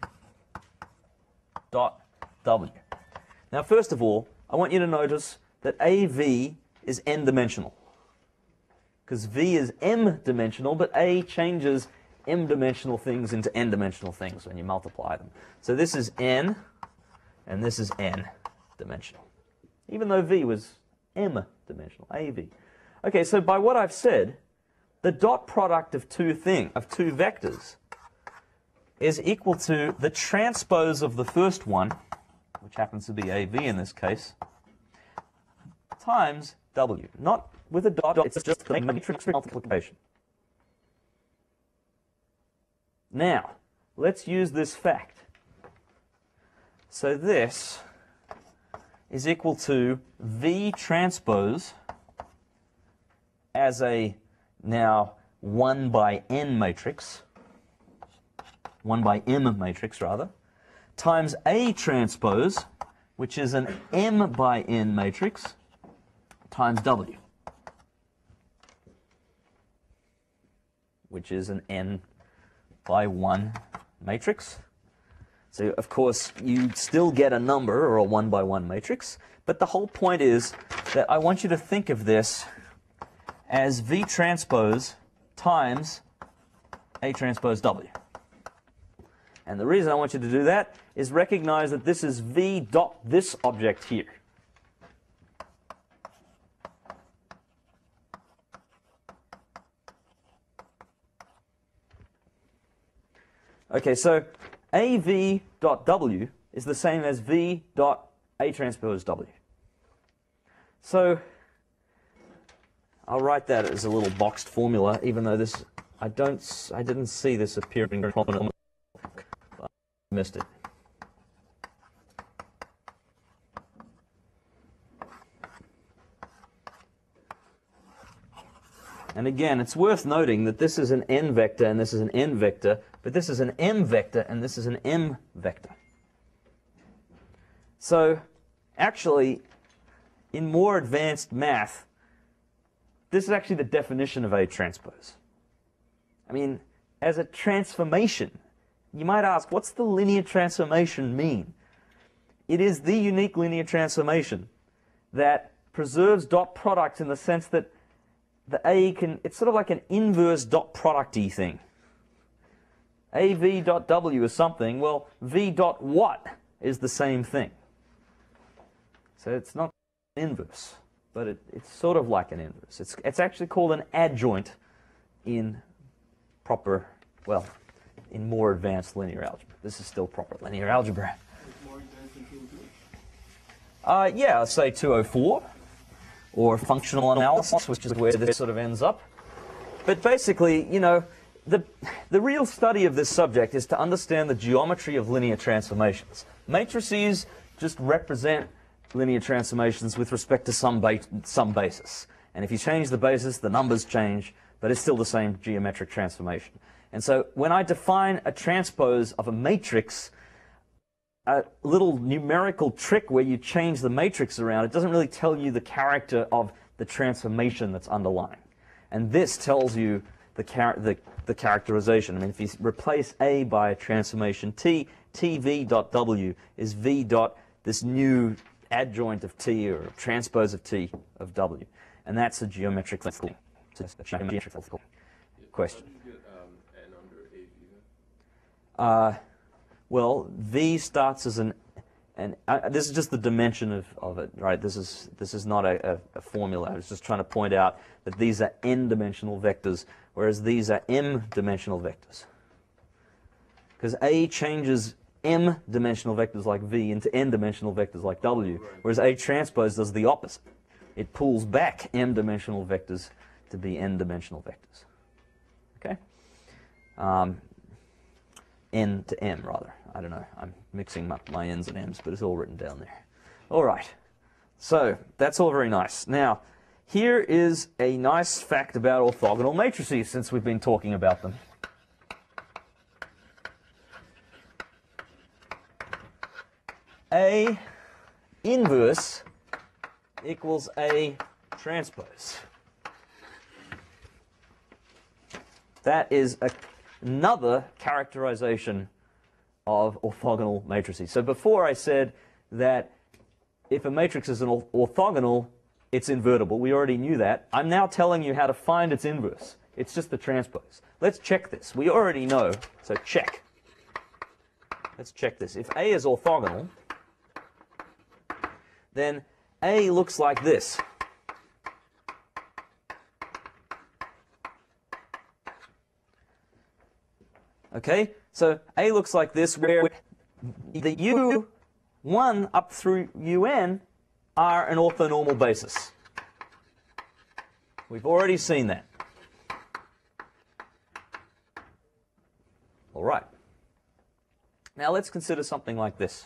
dot W. Now, first of all, I want you to notice that AV is n-dimensional, because V is m-dimensional, but A changes m-dimensional things into n-dimensional things when you multiply them. So this is n, and this is n-dimensional, even though V was m-dimensional, AV. Okay, so by what I've said, the dot product of two vectors is equal to the transpose of the first one, which happens to be AV in this case, times W. Not with a dot, it's just the matrix multiplication. Now, let's use this fact. So this is equal to V transpose as a now 1 by n matrix, 1 by m matrix rather, times A transpose, which is an m by n matrix, times W, which is an n by 1 matrix. So, of course, you still get a number, or a 1 by 1 matrix, but the whole point is that I want you to think of this as V transpose times A transpose W. And the reason I want you to do that is recognize that this is V dot this object here. Okay, so AV dot W is the same as V dot A transpose W. So I'll write that as a little boxed formula, even though this I didn't see this appearing prominently. I missed it. And again, it's worth noting that this is an n vector and this is an n vector, but this is an m vector and this is an m vector. So actually, in more advanced math, this is actually the definition of A transpose. I mean, as a transformation, you might ask, what's the linear transformation mean? It is the unique linear transformation that preserves dot product in the sense that the A can, it's sort of like an inverse dot product-y thing. AV dot W is something, well, V dot what is the same thing. So it's not an inverse, but it's sort of like an inverse. It's actually called an adjoint in proper, well, in more advanced linear algebra. This is still proper linear algebra. More advanced than 202? Yeah, say 204. Or functional analysis, which is where this sort of ends up. But basically, you know, the real study of this subject is to understand the geometry of linear transformations. Matrices just represent linear transformations with respect to some basis. And if you change the basis, the numbers change, but it's still the same geometric transformation. And so when I define a transpose of a matrix, a little numerical trick where you change the matrix around, it doesn't really tell you the character of the transformation that's underlying. And this tells you the characterization. I mean, if you replace A by a transformation T, TV dot W is V dot this new adjoint of T or transpose of T of W. And that's a geometric question. How did you get n under AV then? Well, V starts as this is just the dimension of it, right? This is not a formula. I was just trying to point out that these are n-dimensional vectors, whereas these are m-dimensional vectors. Because A changes m-dimensional vectors like V into n-dimensional vectors like W, whereas A transpose does the opposite. It pulls back m-dimensional vectors to be n-dimensional vectors. Okay? N to M, rather. I don't know. I'm mixing up my N's and M's, but it's all written down there. All right. So that's all very nice. Now, here is a nice fact about orthogonal matrices, since we've been talking about them. A inverse equals A transpose. That is another characterization of orthogonal matrices. So before I said that if a matrix is an orthogonal, it's invertible. We already knew that. I'm now telling you how to find its inverse. It's just the transpose. Let's check this. We already know, so check. Let's check this. If A is orthogonal, then A looks like this. Okay, so A looks like this, where the U1 up through UN are an orthonormal basis. We've already seen that. All right. Now let's consider something like this.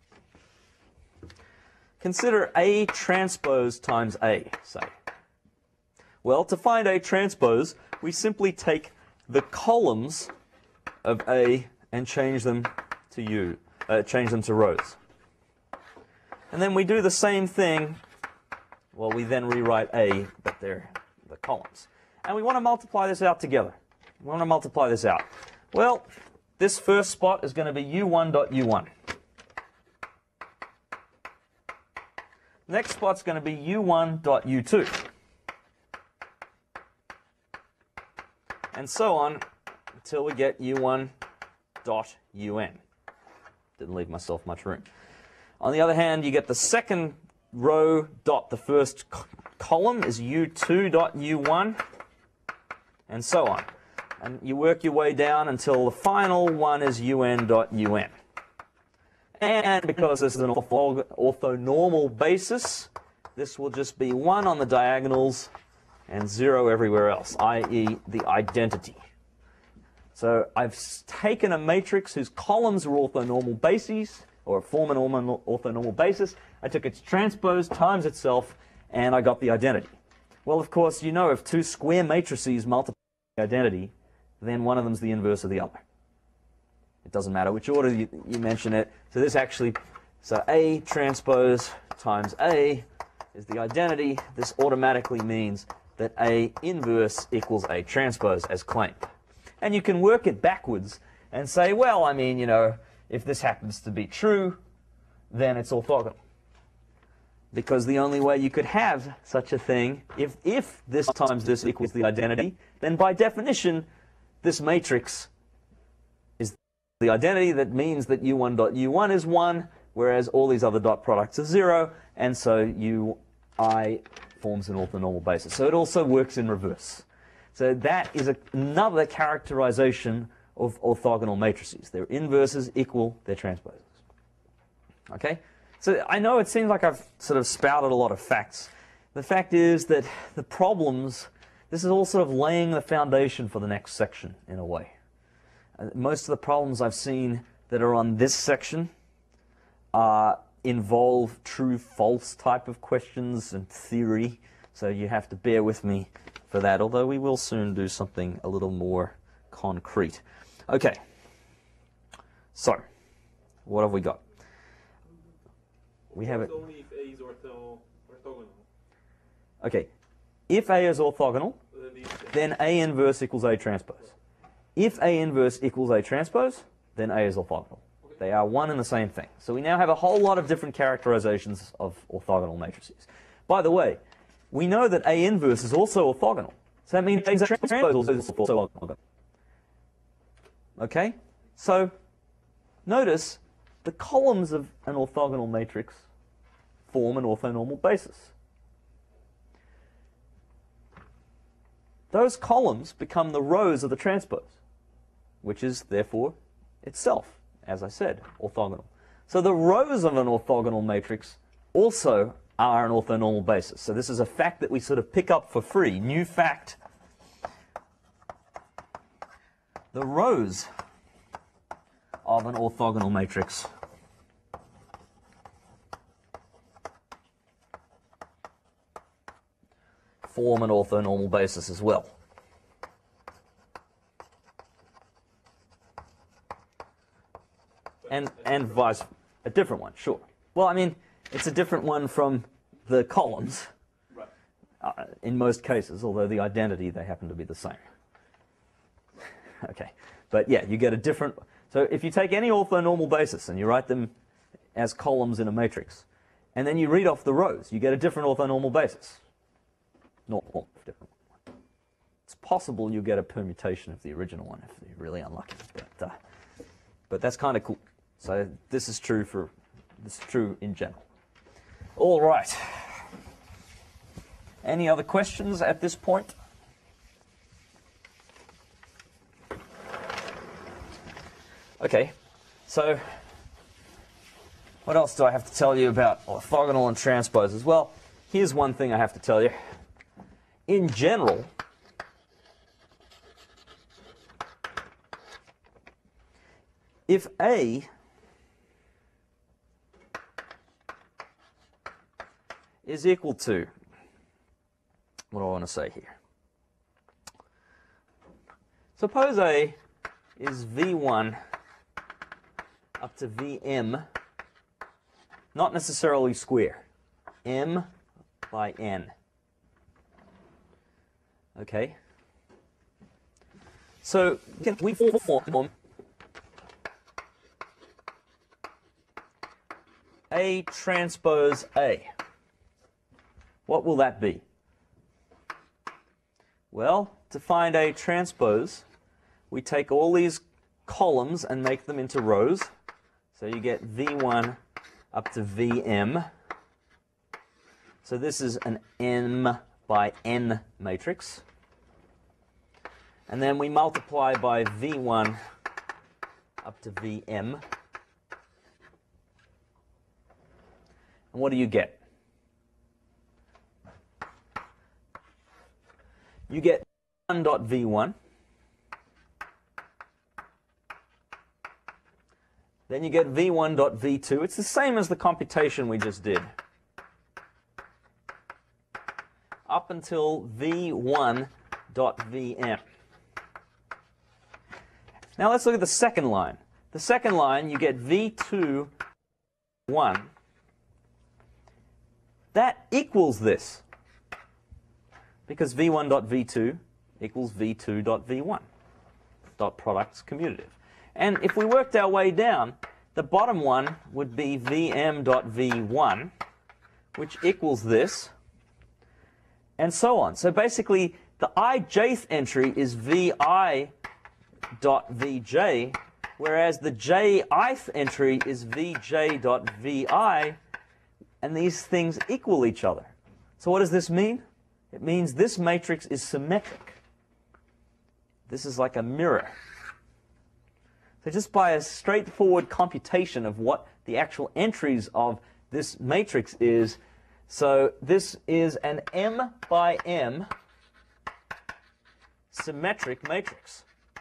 Consider A transpose times A, say. Well, to find A transpose, we simply take the columns of A and change them to change them to rows. And then we do the same thing. Well, we then rewrite A, but they're the columns. And we want to multiply this out together. We want to multiply this out. Well, this first spot is going to be U1.U1. Next spot's going to be U1.U2. And so on until we get U1.UN. Didn't leave myself much room. On the other hand, you get the second row dot the first column is U2.U1, and so on. And you work your way down until the final one is un.un. And because this is an orthonormal basis, this will just be 1 on the diagonals and 0 everywhere else, i.e. the identity. So I've taken a matrix whose columns are orthonormal bases, or form an orthonormal basis. I took its transpose times itself, and I got the identity. Well, of course, you know if two square matrices multiply the identity, then one of them is the inverse of the other. It doesn't matter which order you mention it. So this actually, so A transpose times A is the identity. This automatically means that A inverse equals A transpose as claimed. And you can work it backwards and say, well, I mean, you know, if this happens to be true, then it's orthogonal. Because the only way you could have such a thing, if this times this equals the identity, then by definition, this matrix is the identity. That means that u1.u1 is 1, whereas all these other dot products are 0, and so ui forms an orthonormal basis. So it also works in reverse. So that is another characterization of orthogonal matrices. Their inverses equal their transposes. Okay? So I know it seems like I've sort of spouted a lot of facts. The fact is that the problems, this is all sort of laying the foundation for the next section in a way. Most of the problems I've seen that are on this section involve true-false type of questions and theory, so you have to bear with me for that, although we will soon do something a little more concrete. Okay, so what have we got? We have it. Only if A is orthogonal. Okay, if A is orthogonal, then A inverse equals A transpose. If A inverse equals A transpose, then A is orthogonal. They are one and the same thing. So we now have a whole lot of different characterizations of orthogonal matrices. By the way, we know that A inverse is also orthogonal. So that means A transpose is also orthogonal. Okay? So notice the columns of an orthogonal matrix form an orthonormal basis. Those columns become the rows of the transpose, which is therefore itself, as I said, orthogonal. So the rows of an orthogonal matrix also are an orthonormal basis. So this is a fact that we sort of pick up for free. New fact. The rows of an orthogonal matrix form an orthonormal basis as well. And vice, a different one, sure. Well, I mean, it's a different one from the columns in most cases, although the identity, they happen to be the same. Okay, but yeah, you get a different, so if you take any orthonormal basis and you write them as columns in a matrix, and then you read off the rows, you get a different orthonormal basis. Not different. It's possible you get a permutation of the original one if you're really unlucky, but that's kind of cool. So this is true in general. All right. Any other questions at this point? Okay, so what else do I have to tell you about orthogonal and transposes? Well, here's one thing I have to tell you. In general, if A is equal to, what do I want to say here? Suppose A is V1 up to Vm, not necessarily square, m by n. Okay? So we form A transpose A. What will that be? Well, to find A transpose, we take all these columns and make them into rows. So you get V1 up to Vm. So this is an m by n matrix. and then we multiply by V1 up to Vm. And what do you get? You get 1.V1. Then you get V1.V2. It's the same as the computation we just did. Up until V1.Vm. Now let's look at the second line. The second line, you get V2, 1. That equals this, because V1.V2 equals V2.V1. Dot product's commutative. And if we worked our way down, the bottom one would be Vm.V1, which equals this, and so on. So basically, the ijth entry is Vi.Vj, whereas the jith entry is Vj.Vi, and these things equal each other. So what does this mean? It means this matrix is symmetric. This is like a mirror. So just by a straightforward computation of what the actual entries of this matrix is, so this is an M by M symmetric matrix.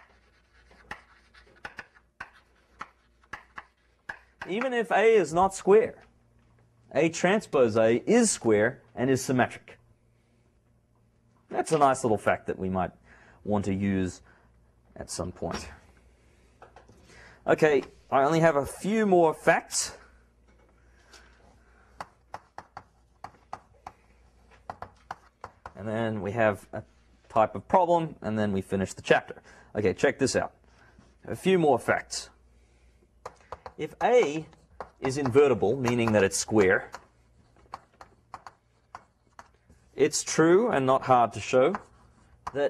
Even if A is not square, A transpose A is square and is symmetric. That's a nice little fact that we might want to use at some point. Okay, I only have a few more facts. And then we have a type of problem, and then we finish the chapter. Okay, check this out. A few more facts. If A is invertible, meaning that it's square, it's true and not hard to show that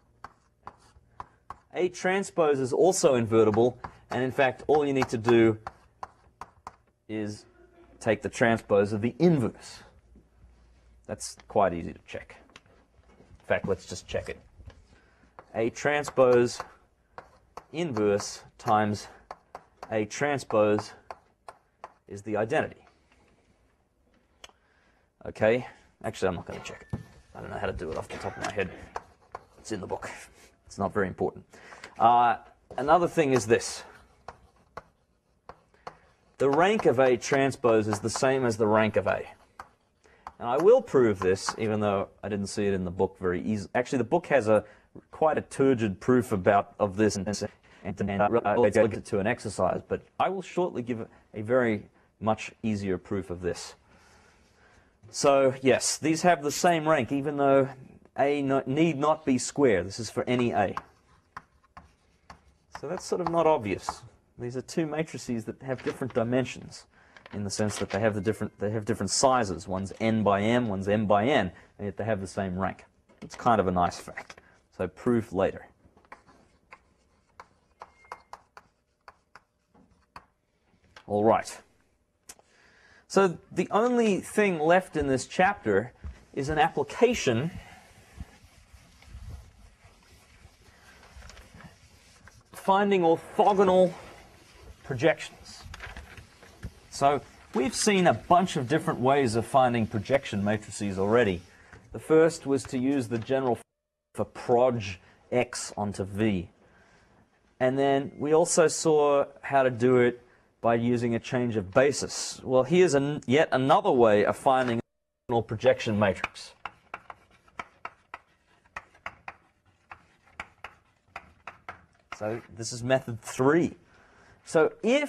A transpose is also invertible, and in fact all you need to do is take the transpose of the inverse. That's quite easy to check. In fact, let's just check it. A transpose inverse times A transpose is the identity. Okay, actually I'm not going to check it. I don't know how to do it off the top of my head. It's in the book. It's not very important. Another thing is this. The rank of A transpose is the same as the rank of A. And I will prove this, even though I didn't see it in the book very easily. Actually, the book has quite a turgid proof of this, and let's look it to an exercise. But I will shortly give a very much easier proof of this. So yes, these have the same rank, even though A need not be square. This is for any A. So that's sort of not obvious. These are two matrices that have different dimensions, in the sense that they have different sizes. One's n by m, one's m by n, and yet they have the same rank. It's kind of a nice fact. So proof later. All right. So the only thing left in this chapter is an application finding orthogonal projections. So we've seen a bunch of different ways of finding projection matrices already. The first was to use the general for proj x onto V. And then we also saw how to do it by using a change of basis. Well, here's yet another way of finding an orthogonal projection matrix. So this is method 3. So if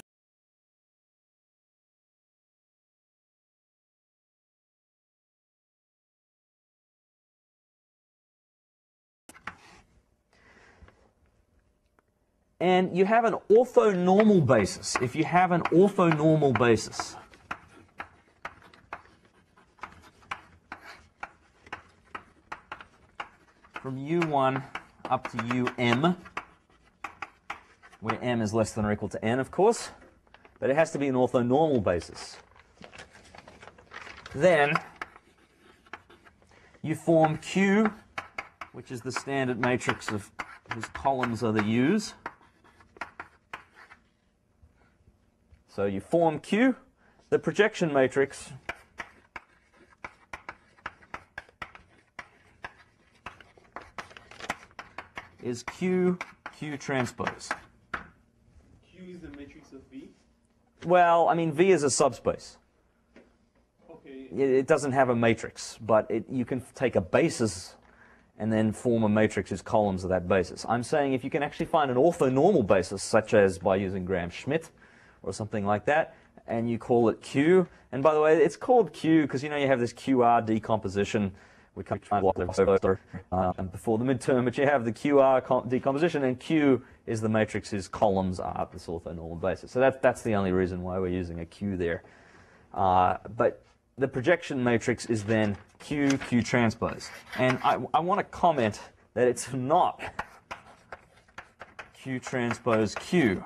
and you have an orthonormal basis, if you have an orthonormal basis, from U1 up to Um, where m is less than or equal to n, of course, but it has to be an orthonormal basis. Then you form Q, which is the standard matrix of whose columns are the U's. So you form Q. The projection matrix is Q transpose. Q is the matrix of V. Well, I mean, V is a subspace. Okay. It doesn't have a matrix, but you can take a basis and then form a matrix whose columns are that basis. I'm saying if you can actually find an orthonormal basis, such as by using Gram-Schmidt or something like that, and you call it Q. And by the way, it's called Q because, you know, you have this QR decomposition. We can't try before the midterm, but you have the QR decomposition, and Q is the matrix whose columns are this orthonormal basis. So that's the only reason why we're using a Q there. But the projection matrix is then Q transpose. And I want to comment that it's not Q transpose Q.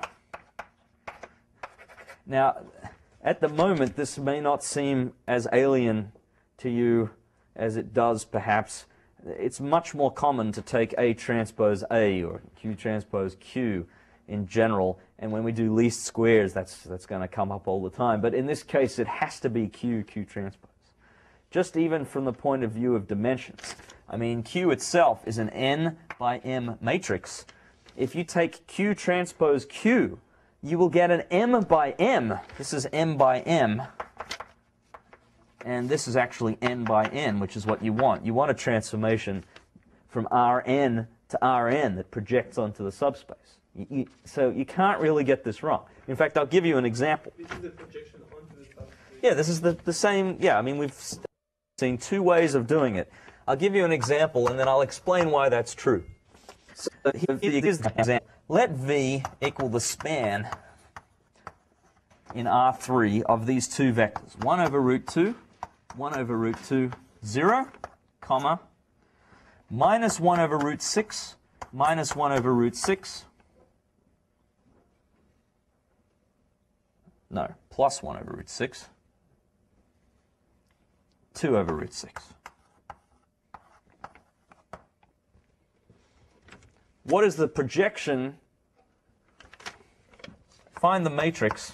Now, at the moment, this may not seem as alien to you as it does perhaps. It's much more common to take A transpose A or Q transpose Q in general, and when we do least squares, that's going to come up all the time. But in this case, it has to be Q transpose. Just even from the point of view of dimensions. I mean, Q itself is an n by m matrix. If you take Q transpose Q, you will get an m by m. This is m by m. And this is actually n by n, which is what you want. You want a transformation from Rn to Rn that projects onto the subspace. So you can't really get this wrong. In fact, I'll give you an example. This is the projection onto the subspace. Yeah, this is the same. Yeah, I mean, we've seen two ways of doing it. I'll give you an example, and then I'll explain why that's true. So here's the example. Let V equal the span in R3 of these two vectors. 1 over root 2, 1 over root 2, 0, comma, minus 1 over root 6, minus 1 over root 6, no, plus 1 over root 6, 2 over root 6. What is the projection? Find the matrix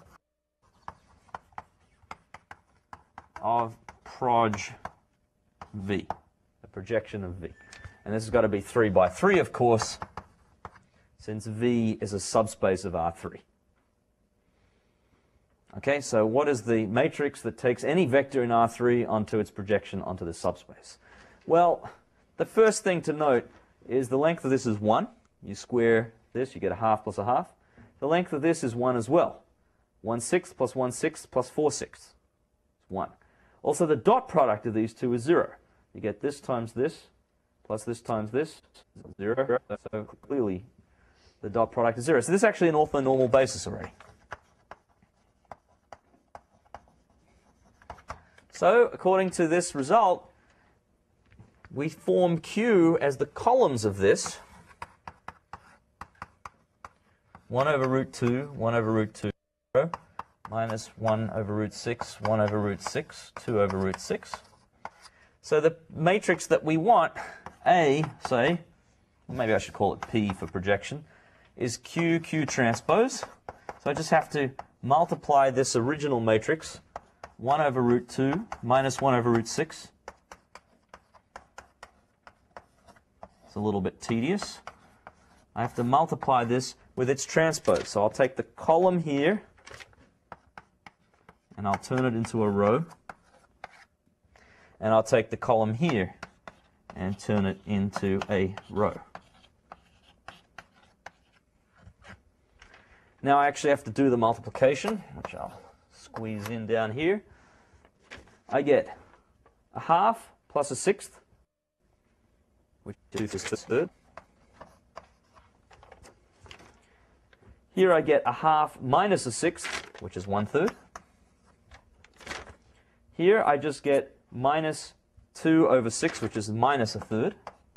of proj V, the projection of V. And this has got to be 3 by 3, of course, since V is a subspace of R3. Okay, so what is the matrix that takes any vector in R3 onto its projection onto the subspace? Well, the first thing to note is the length of this is 1. You square this, you get a half plus a half. The length of this is 1 as well. 1/6 plus 1/6 plus 4/6. It's 1. Also, the dot product of these two is 0. You get this times this, plus this times this, 0. So clearly, the dot product is 0. So this is actually an orthonormal basis already. So, according to this result, we form Q as the columns of this. 1 over root 2, 1 over root 2, 0, minus 1 over root 6, 1 over root 6, 2 over root 6. So the matrix that we want, A, say, maybe I should call it P for projection, is Q transpose. So I just have to multiply this original matrix, 1 over root 2 minus 1 over root 6. It's a little bit tedious. I have to multiply this with its transpose. So I'll take the column here, and I'll turn it into a row. And I'll take the column here and turn it into a row. Now I actually have to do the multiplication, which I'll squeeze in down here. I get a half plus a sixth, which is a third. Here I get a half minus a sixth, which is 1/3. Here I just get minus 2 over 6, which is minus a third.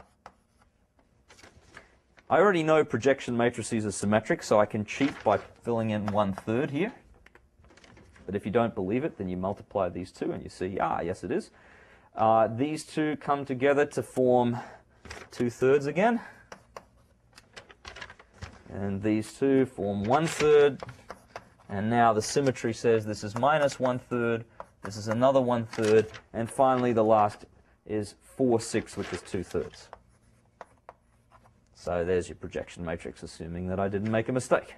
I already know projection matrices are symmetric, so I can cheat by filling in 1/3 here. But if you don't believe it, then you multiply these two and you see, yes it is. These two come together to form 2/3 again. And these two form 1/3. And now the symmetry says this is minus 1/3. This is another 1/3. And finally, the last is 4/6, which is 2/3. So there's your projection matrix, assuming that I didn't make a mistake.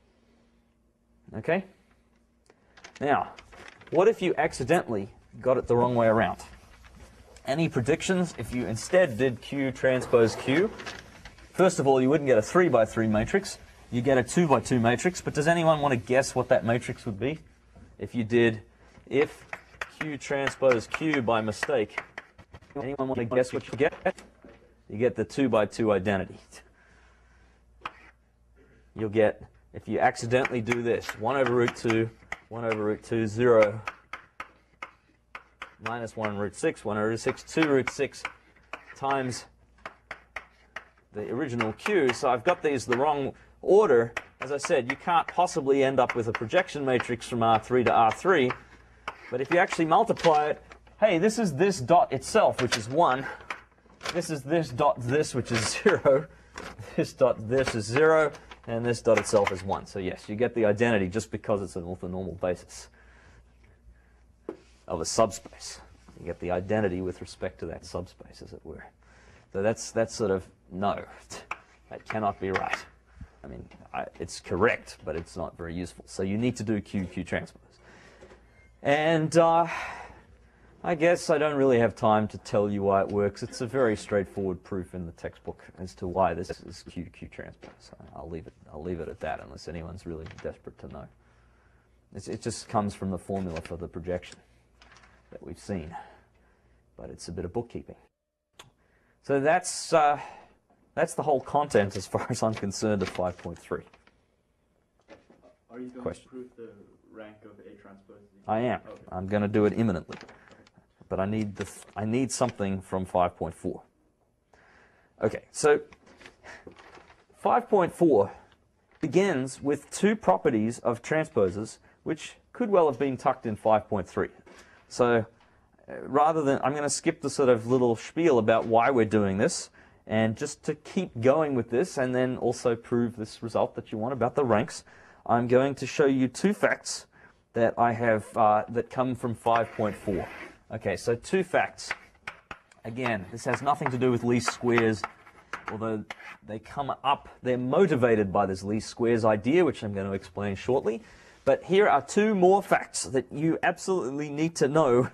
Okay? Now, what if you accidentally got it the wrong way around? Any predictions if you instead did Q transpose Q? First of all, you wouldn't get a 3x3 matrix. You get a 2x2 matrix. But does anyone want to guess what that matrix would be? If you did, if Q transpose Q by mistake, anyone want to guess what you get? You get the 2x2 identity. You'll get, if you accidentally do this, 1 over root 2, 1 over root 2, 0, minus 1 root 6, 1 over root 6, 2 root 6 times the original Q. So I've got these the wrong order. As I said, you can't possibly end up with a projection matrix from R3 to R3. But if you actually multiply it, hey, this is this dot itself, which is 1. This is this dot this, which is 0. This dot this is 0. And this dot itself is 1. So yes, you get the identity just because it's an orthonormal basis of a subspace. You get the identity with respect to that subspace, as it were. So that's sort of, no, that cannot be right. I mean, it's correct, but it's not very useful. So you need to do Q transpose. And I guess I don't really have time to tell you why it works. It's a very straightforward proof in the textbook as to why this is Q transpose. So I'll leave it at that, unless anyone's really desperate to know. It just comes from the formula for the projection that we've seen, but it's a bit of bookkeeping. So that's the whole content, as far as I'm concerned, of 5.3. Are you going Question. to prove the rank of A transpose? I am. Okay. I'm going to do it imminently, but I need something from 5.4. Okay, so 5.4 begins with two properties of transposes, which could well have been tucked in 5.3. So rather than, I'm going to skip the sort of little spiel about why we're doing this, and just to keep going with this, and then also prove this result that you want about the ranks, I'm going to show you two facts that I have that come from 5.4. Okay, so two facts. Again, this has nothing to do with least squares, although they come up, they're motivated by this least squares idea, which I'm going to explain shortly. But here are two more facts that you absolutely need to know,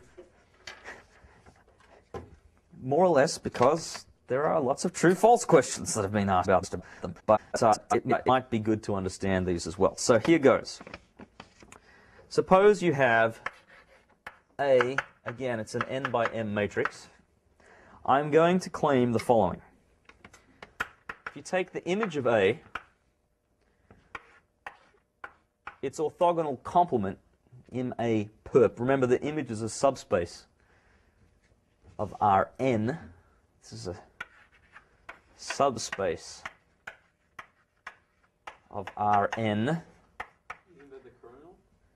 more or less, because there are lots of true-false questions that have been asked about them. But it might be good to understand these as well. So here goes. Suppose you have A, again, it's an n by m matrix. I'm going to claim the following. If you take the image of A, its orthogonal complement, M-A perp. Remember, the image is a subspace of Rn. This is a subspace of Rn. Isn't that the kernel?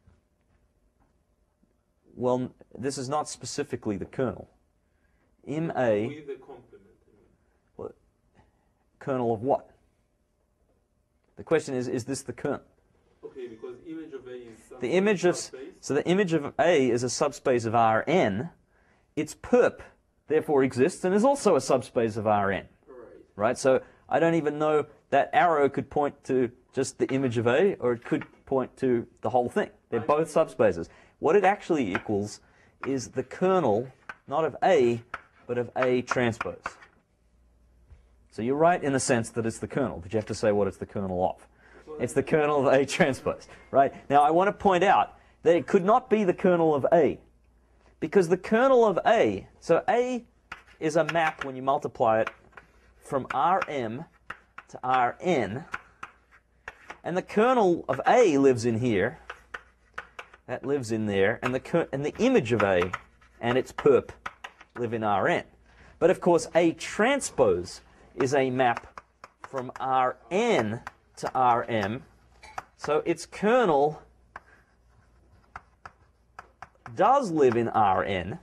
Well, this is not specifically the kernel. Ma, With the complement. well, kernel of what? The question is this the kernel? Okay, because image of A is The image of, so the image of A is a subspace of Rn. Its perp therefore exists and is also a subspace of Rn. Right. Right? So I don't even know, that arrow could point to just the image of A, or it could point to the whole thing. They're both subspaces. What it actually equals is the kernel, not of A, but of A transpose. So you're right in the sense that it's the kernel, but you have to say what it's the kernel of. It's the kernel of A transpose, right? Now I want to point out that it could not be the kernel of A, because the kernel of A, so A is a map when you multiply it from Rm to Rn, and the kernel of A lives in here, that lives in there, and the image of A and its perp live in Rn. But of course A transpose is a map from Rn to Rm, so its kernel does live in Rn,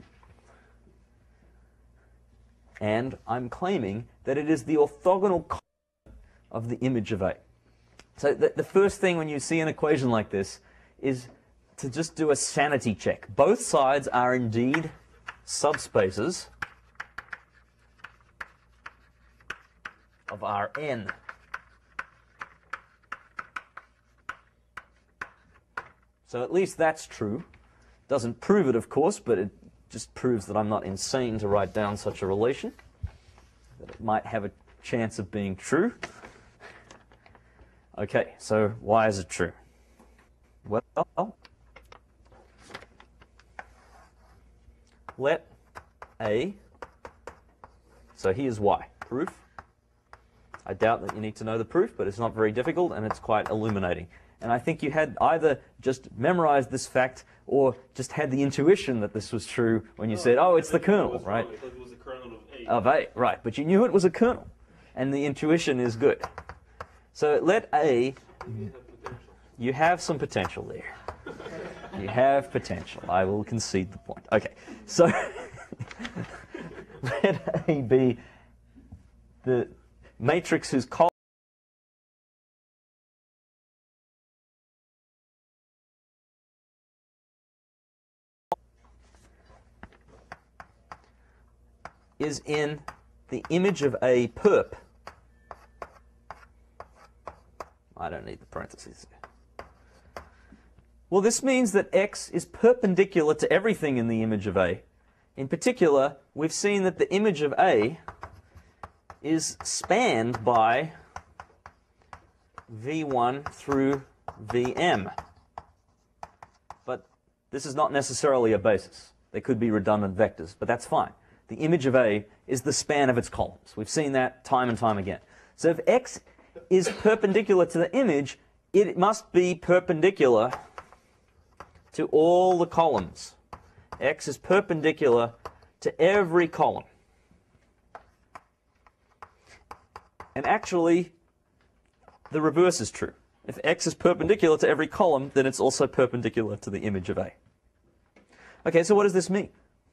and I'm claiming that it is the orthogonal complement of the image of A. So the first thing when you see an equation like this is to just do a sanity check. Both sides are indeed subspaces of Rn. So at least that's true. Doesn't prove it, of course, but it just proves that I'm not insane to write down such a relation, that it might have a chance of being true. Okay, so why is it true? Well, let A, so here's why. Proof. I doubt that you need to know the proof, but it's not very difficult and it's quite illuminating. And I think you had either just memorized this fact or just had the intuition that this was true when you said, oh, it's the kernel, right? I thought it was the kernel of A. Of A, right. But you knew it was a kernel. And the intuition is good. So let A, you have some potential there. You have potential. I will concede the point. Okay, so let A be the matrix whose column is in the image of A perp. I don't need the parentheses. Well, this means that X is perpendicular to everything in the image of A. In particular, we've seen that the image of A is spanned by V1 through Vm. But this is not necessarily a basis. They could be redundant vectors, but that's fine. The image of A is the span of its columns. We've seen that time and time again. So if X is perpendicular to the image, it must be perpendicular to all the columns. X is perpendicular to every column. And actually, the reverse is true. If X is perpendicular to every column, then it's also perpendicular to the image of A. Okay, so what does this mean?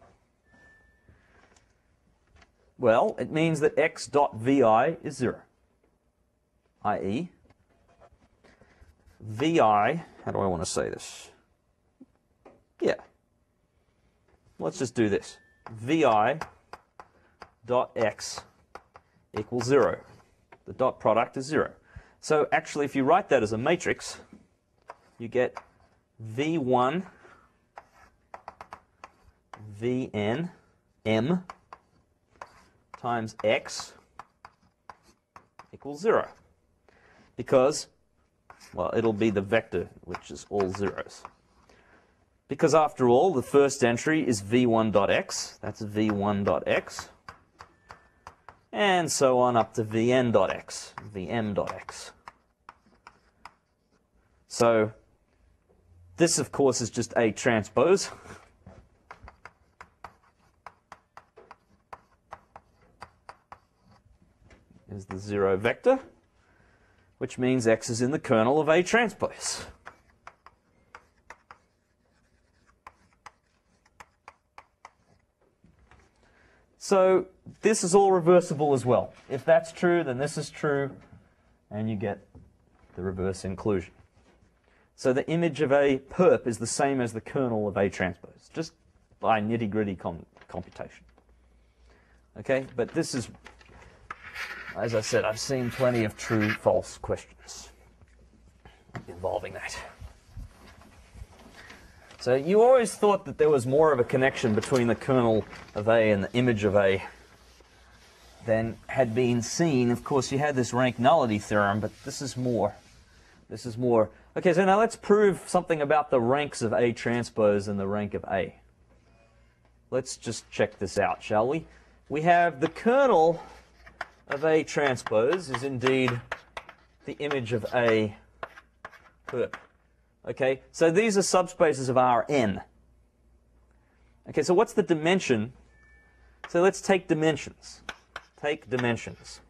Well, it means that X dot Vi is 0. i.e., Vi, how do I want to say this? Yeah. Let's just do this. Vi dot X equals 0. The dot product is 0. So actually, if you write that as a matrix, you get V1 Vn M times X equals 0. Because, well, it'll be the vector, which is all zeros. Because after all, the first entry is v1.x. That's v1.x. And so on up to vn.x, vm.x. So this, of course, is just A transpose. Is the 0 vector, which means X is in the kernel of A transpose. So this is all reversible as well. If that's true, then this is true, and you get the reverse inclusion. So the image of A perp is the same as the kernel of A transpose, just by nitty-gritty computation. Okay, but this is, as I said, I've seen plenty of true-false questions involving that. So you always thought that there was more of a connection between the kernel of A and the image of A than had been seen. Of course, you had this rank nullity theorem, but this is more. This is more. Okay, so now let's prove something about the ranks of A transpose and the rank of A. Let's just check this out, shall we? We have the kernel of A transpose is indeed the image of A perp. Okay, so these are subspaces of Rn. Okay, so what's the dimension? So let's take dimensions. Take dimensions.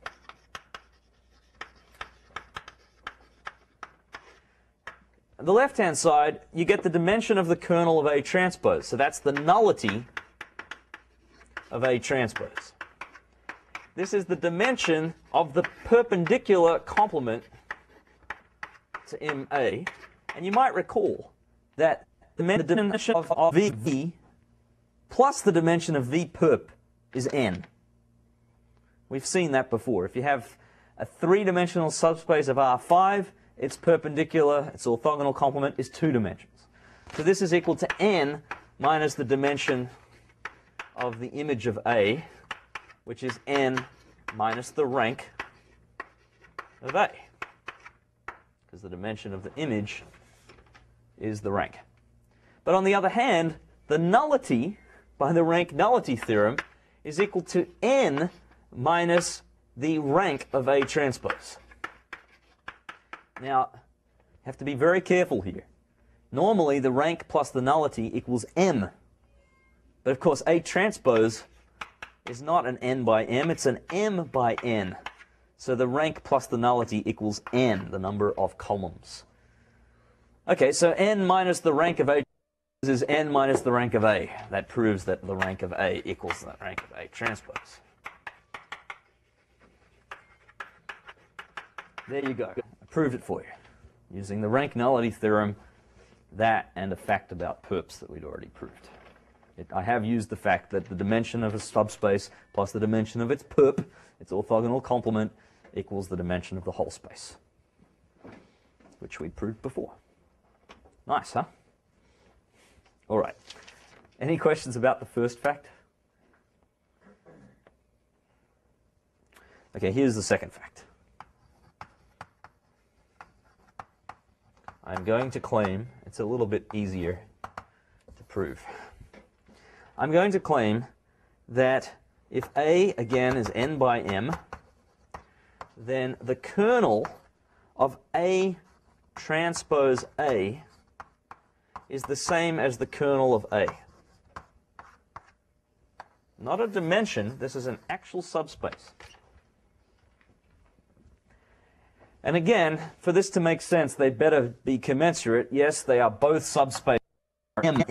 On the left-hand side, you get the dimension of the kernel of A transpose. So that's the nullity of A transpose. This is the dimension of the perpendicular complement to MA, and you might recall that the dimension of V plus the dimension of V perp is n. We've seen that before. If you have a three-dimensional subspace of R5, its perpendicular, its orthogonal complement is 2 dimensions. So this is equal to n minus the dimension of the image of A, which is n minus the rank of A, because the dimension of the image is the rank. But on the other hand, the nullity by the rank nullity theorem is equal to n minus the rank of A transpose. Now, you have to be very careful here. Normally, the rank plus the nullity equals m. But of course, A transpose is not an n by m, it's an m by n. So the rank plus the nullity equals n, the number of columns. Okay, so n minus the rank of A is n minus the rank of A. That proves that the rank of A equals the rank of A transpose. There you go. I proved it for you. Using the rank nullity theorem, that and a fact about perps that we'd already proved. I have used the fact that the dimension of a subspace plus the dimension of its perp, its orthogonal complement, equals the dimension of the whole space, which we proved before. Nice, huh? All right. Any questions about the first fact? Okay, here's the second fact. I'm going to claim, it's a little bit easier to prove. I'm going to claim that if A, again, is n by m, then the kernel of A transpose A is the same as the kernel of A. Not a dimension, this is an actual subspace. And again, for this to make sense, they better be commensurate. Yes, they are both subspace M.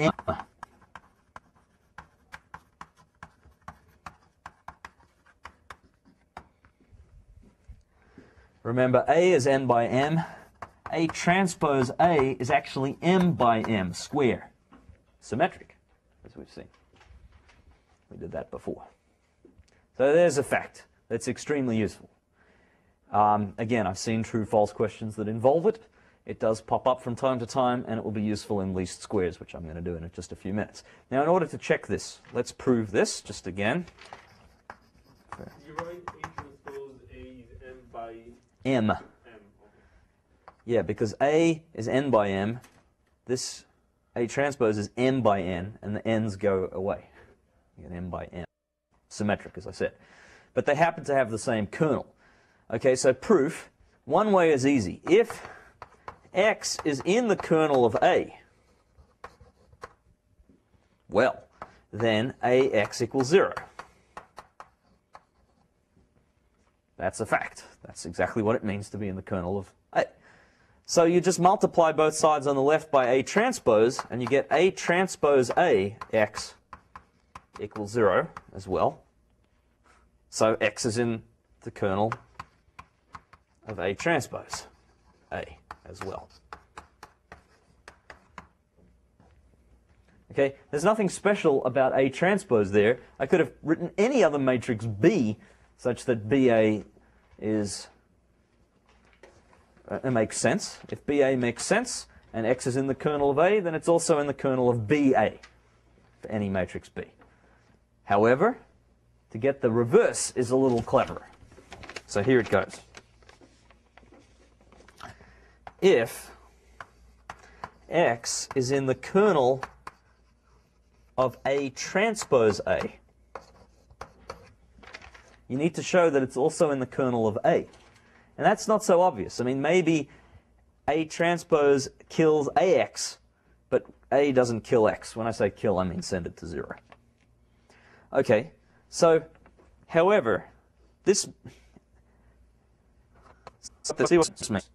Remember, A is n by m. A transpose A is actually m by m square. Symmetric, as we've seen. We did that before. So there's a fact that's extremely useful. Again, I've seen true-false questions that involve it. It does pop up from time to time, and it will be useful in least squares, which I'm going to do in just a few minutes. Now, in order to check this, let's prove this just again. You write A transpose A is m by M. m. Okay. Yeah, because A is n by m. This A transpose is m by n, and the n's go away. You get m by m. Symmetric, as I said. But they happen to have the same kernel. Okay, so proof, one way is easy. If x is in the kernel of A, well, then AX equals 0. That's a fact. That's exactly what it means to be in the kernel of A. So you just multiply both sides on the left by A transpose, and you get A transpose A, X, equals 0 as well. So X is in the kernel of A transpose A as well. Okay, there's nothing special about A transpose there. I could have written any other matrix B such that BA is it makes sense. If BA makes sense and X is in the kernel of A, then it's also in the kernel of BA for any matrix B. However, to get the reverse is a little cleverer. So here it goes. If X is in the kernel of A transpose A, you need to show that it's also in the kernel of A. And that's not so obvious. I mean, maybe A transpose kills AX, but A doesn't kill X. When I say kill, I mean send it to 0. Okay, so, however, this... Let's see what this means.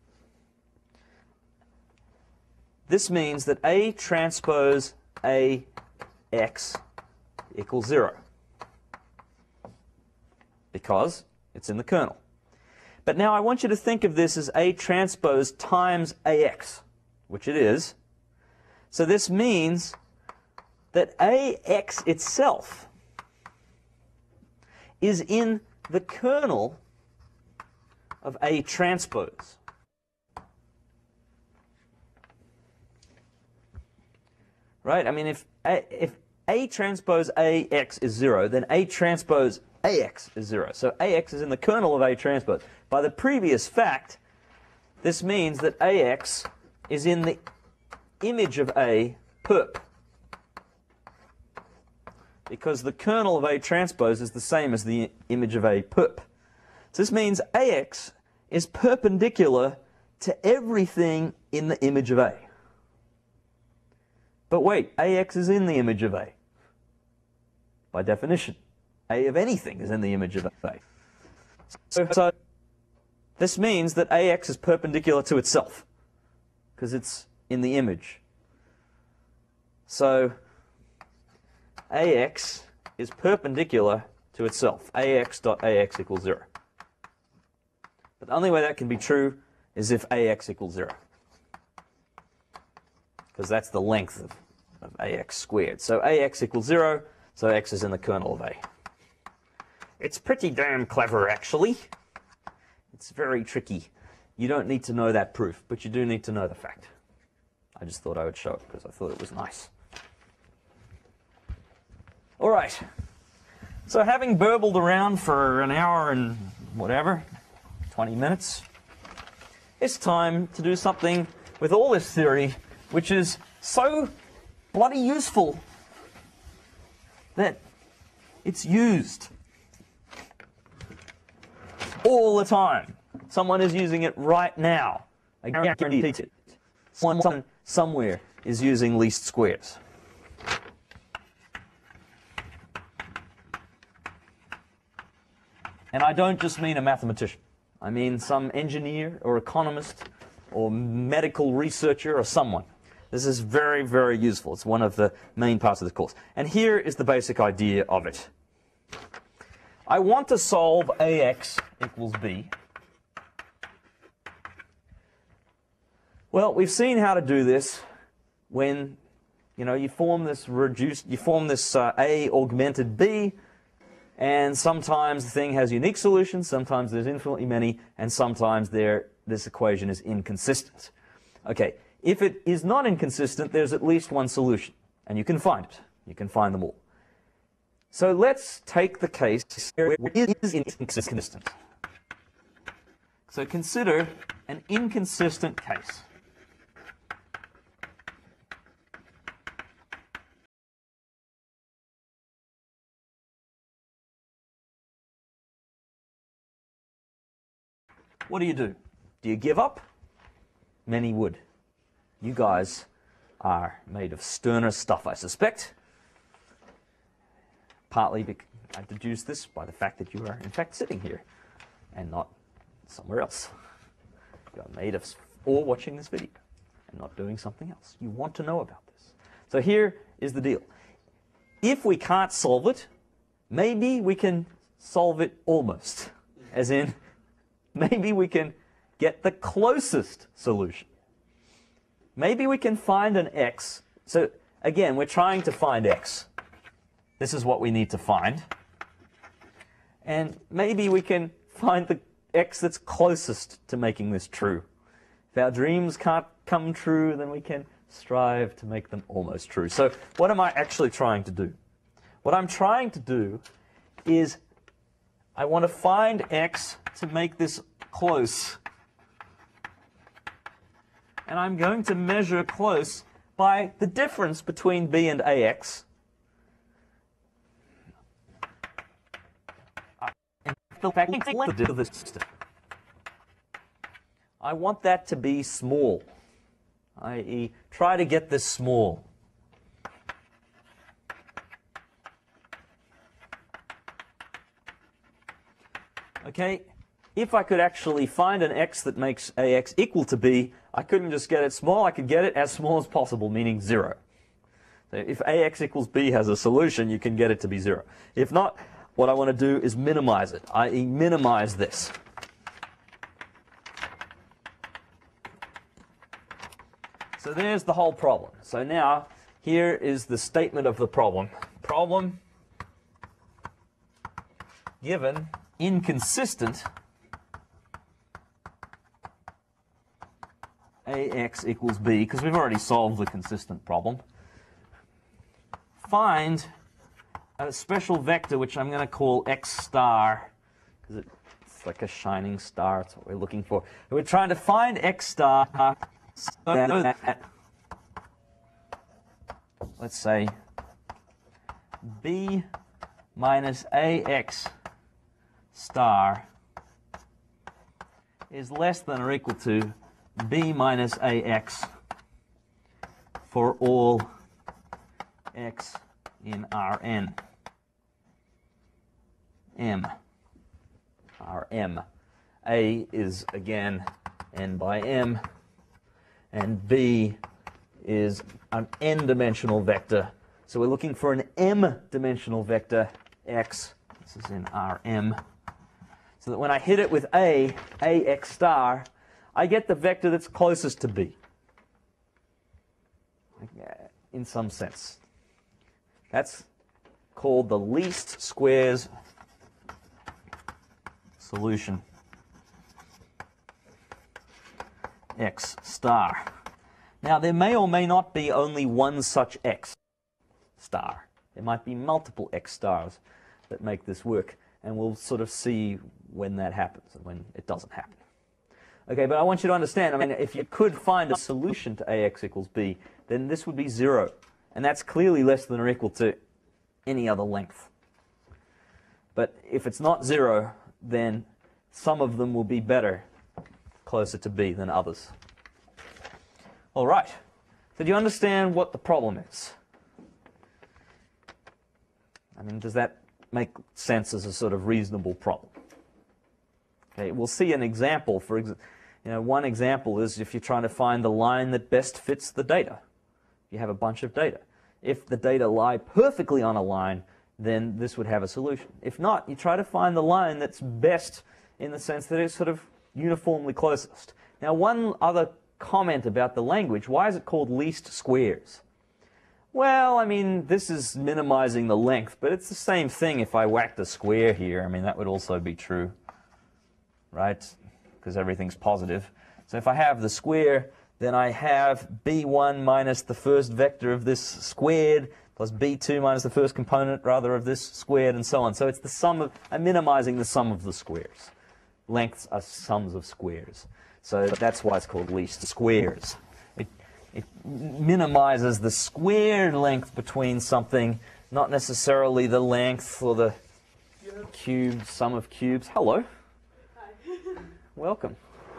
This means that A transpose AX equals 0. Because it's in the kernel. But now I want you to think of this as A transpose times AX, which it is. So this means that AX itself is in the kernel of A transpose. Right? I mean, if A transpose AX is 0, then A transpose AX is 0. So AX is in the kernel of A transpose. By the previous fact, this means that AX is in the image of A perp. Because the kernel of A transpose is the same as the image of A perp. So this means AX is perpendicular to everything in the image of A. But wait, AX is in the image of A. By definition, A of anything is in the image of A. So this means that AX is perpendicular to itself, because it's in the image. So AX is perpendicular to itself. AX dot AX equals 0. But the only way that can be true is if AX equals 0. Because that's the length of AX squared. So AX equals 0, so X is in the kernel of A. It's pretty damn clever, actually. It's very tricky. You don't need to know that proof, but you do need to know the fact. I just thought I would show it because I thought it was nice. All right. So having burbled around for an hour and whatever, 20 minutes, it's time to do something with all this theory, which is so bloody useful that it's used all the time. Someone is using it right now. I guarantee it. Someone somewhere is using least squares. And I don't just mean a mathematician. I mean some engineer or economist or medical researcher or someone. This is very, very useful. It's one of the main parts of the course. And here is the basic idea of it. I want to solve AX equals B. Well, we've seen how to do this when, you form this A augmented B, and sometimes the thing has unique solutions, sometimes there's infinitely many, and sometimes this equation is inconsistent. Okay, if it is not inconsistent, there's at least one solution, and you can find it. You can find them all. So let's take the case where it is inconsistent. So consider an inconsistent case. What do? Do you give up? Many would. You guys are made of sterner stuff, I suspect. Partly because I deduced this by the fact that you are, in fact, sitting here and not somewhere else. You are made of, or watching this video and not doing something else. You want to know about this. So here is the deal. If we can't solve it, maybe we can solve it almost. As in, maybe we can get the closest solution. Maybe we can find an X. So again, we're trying to find X. This is what we need to find. And maybe we can find the X that's closest to making this true. If our dreams can't come true, then we can strive to make them almost true. So what am I actually trying to do? What I'm trying to do is I want to find X to make this close. And I'm going to measure close by the difference between B and AX. I want that to be small, i.e., try to get this small. Okay, if I could actually find an X that makes AX equal to B, I couldn't just get it small, I could get it as small as possible, meaning 0. So if AX equals B has a solution, you can get it to be 0. If not, what I want to do is minimize it, i.e. minimize this. So there's the whole problem. So now, here is the statement of the problem. Problem given inconsistent AX equals B, because we've already solved the consistent problem. Find a special vector, which I'm going to call X star, because it's like a shining star. That's what we're looking for. And we're trying to find X star so that, let's say, B minus AX star is less than or equal to B minus AX for all X in Rn. M. Rm. A is, again, n by m, and B is an n-dimensional vector. So we're looking for an m-dimensional vector, X. This is in Rm. So that when I hit it with A, AX star, I get the vector that's closest to B, in some sense. That's called the least squares solution, X star. Now, there may or may not be only one such X star. There might be multiple X stars that make this work, and we'll sort of see when that happens and when it doesn't happen. Okay, but I want you to understand, I mean, if you could find a solution to AX equals B, then this would be 0. And that's clearly less than or equal to any other length. But if it's not 0, then some of them will be better, closer to B than others. All right. So do you understand what the problem is? I mean, does that make sense as a sort of reasonable problem? Okay, we'll see an example. For example, one example is if you're trying to find the line that best fits the data. You have a bunch of data. If the data lie perfectly on a line, then this would have a solution. If not, you try to find the line that's best in the sense that it's sort of uniformly closest. Now, one other comment about the language, why is it called least squares? Well, I mean, this is minimizing the length, but it's the same thing if I whacked a square here. I mean, that would also be true, right? Because everything's positive. So if I have the square, then I have b1 minus the first vector of this squared, plus b2 minus the first component, rather, of this squared, and so on. So it's the sum of, I'm minimizing the sum of the squares. Lengths are sums of squares. So that's why it's called least squares. It minimizes the squared length between something, not necessarily the length or the cube, sum of cubes. Hello. Hi. Welcome.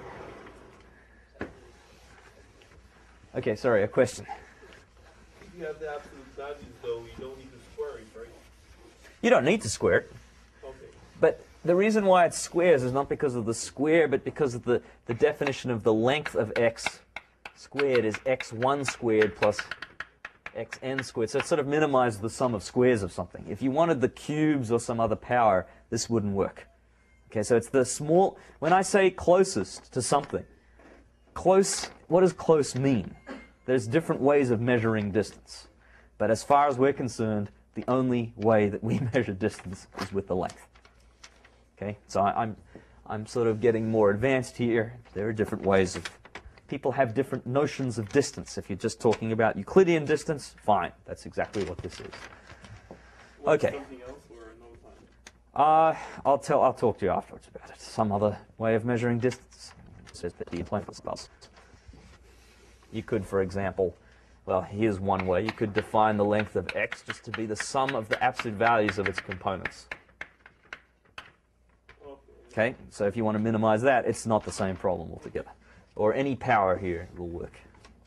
Okay, sorry, a question. If you have the absolute values, though, you don't need to square it, right? You don't need to square it. Okay. But the reason why it squares is not because of the square, but because of the definition of the length of x squared is x1 squared plus xn squared. So it sort of minimizes the sum of squares of something. If you wanted the cubes or some other power, this wouldn't work. Okay, so it's the small, when I say closest to something, close, what does close mean? There's different ways of measuring distance. But as far as we're concerned, the only way that we measure distance is with the length. Okay, so I'm sort of getting more advanced here. There are different ways of, people have different notions of distance. If you're just talking about Euclidean distance, fine. That's exactly what this is. What's Okay. something else or no time? I'll talk to you afterwards about it. Some other way of measuring distance. It says that the employment spouse. You could, for example, well, here's one way. You could define the length of x just to be the sum of the absolute values of its components. Okay, so if you want to minimize that, it's not the same problem altogether. Or any power here will work.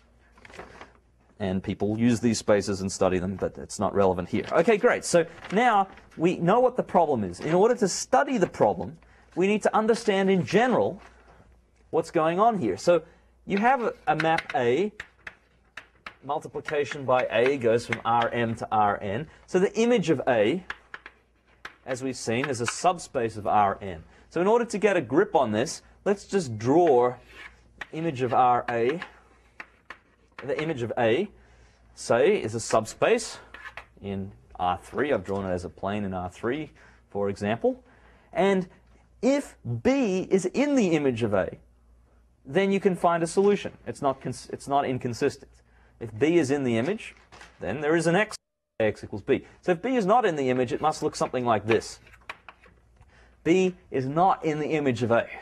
And people use these spaces and study them, but it's not relevant here. Okay, great. So now we know what the problem is. In order to study the problem, we need to understand in general what's going on here. So you have a map A. Multiplication by A goes from Rm to Rn. So the image of A, as we've seen, is a subspace of Rn. So in order to get a grip on this, let's just draw image of Ra the image of A, say, is a subspace in R3. I've drawn it as a plane in R3, for example. And if B is in the image of A, then you can find a solution. It's not inconsistent. If B is in the image, then there is an X, AX equals B. So if B is not in the image, it must look something like this. B is not in the image of A.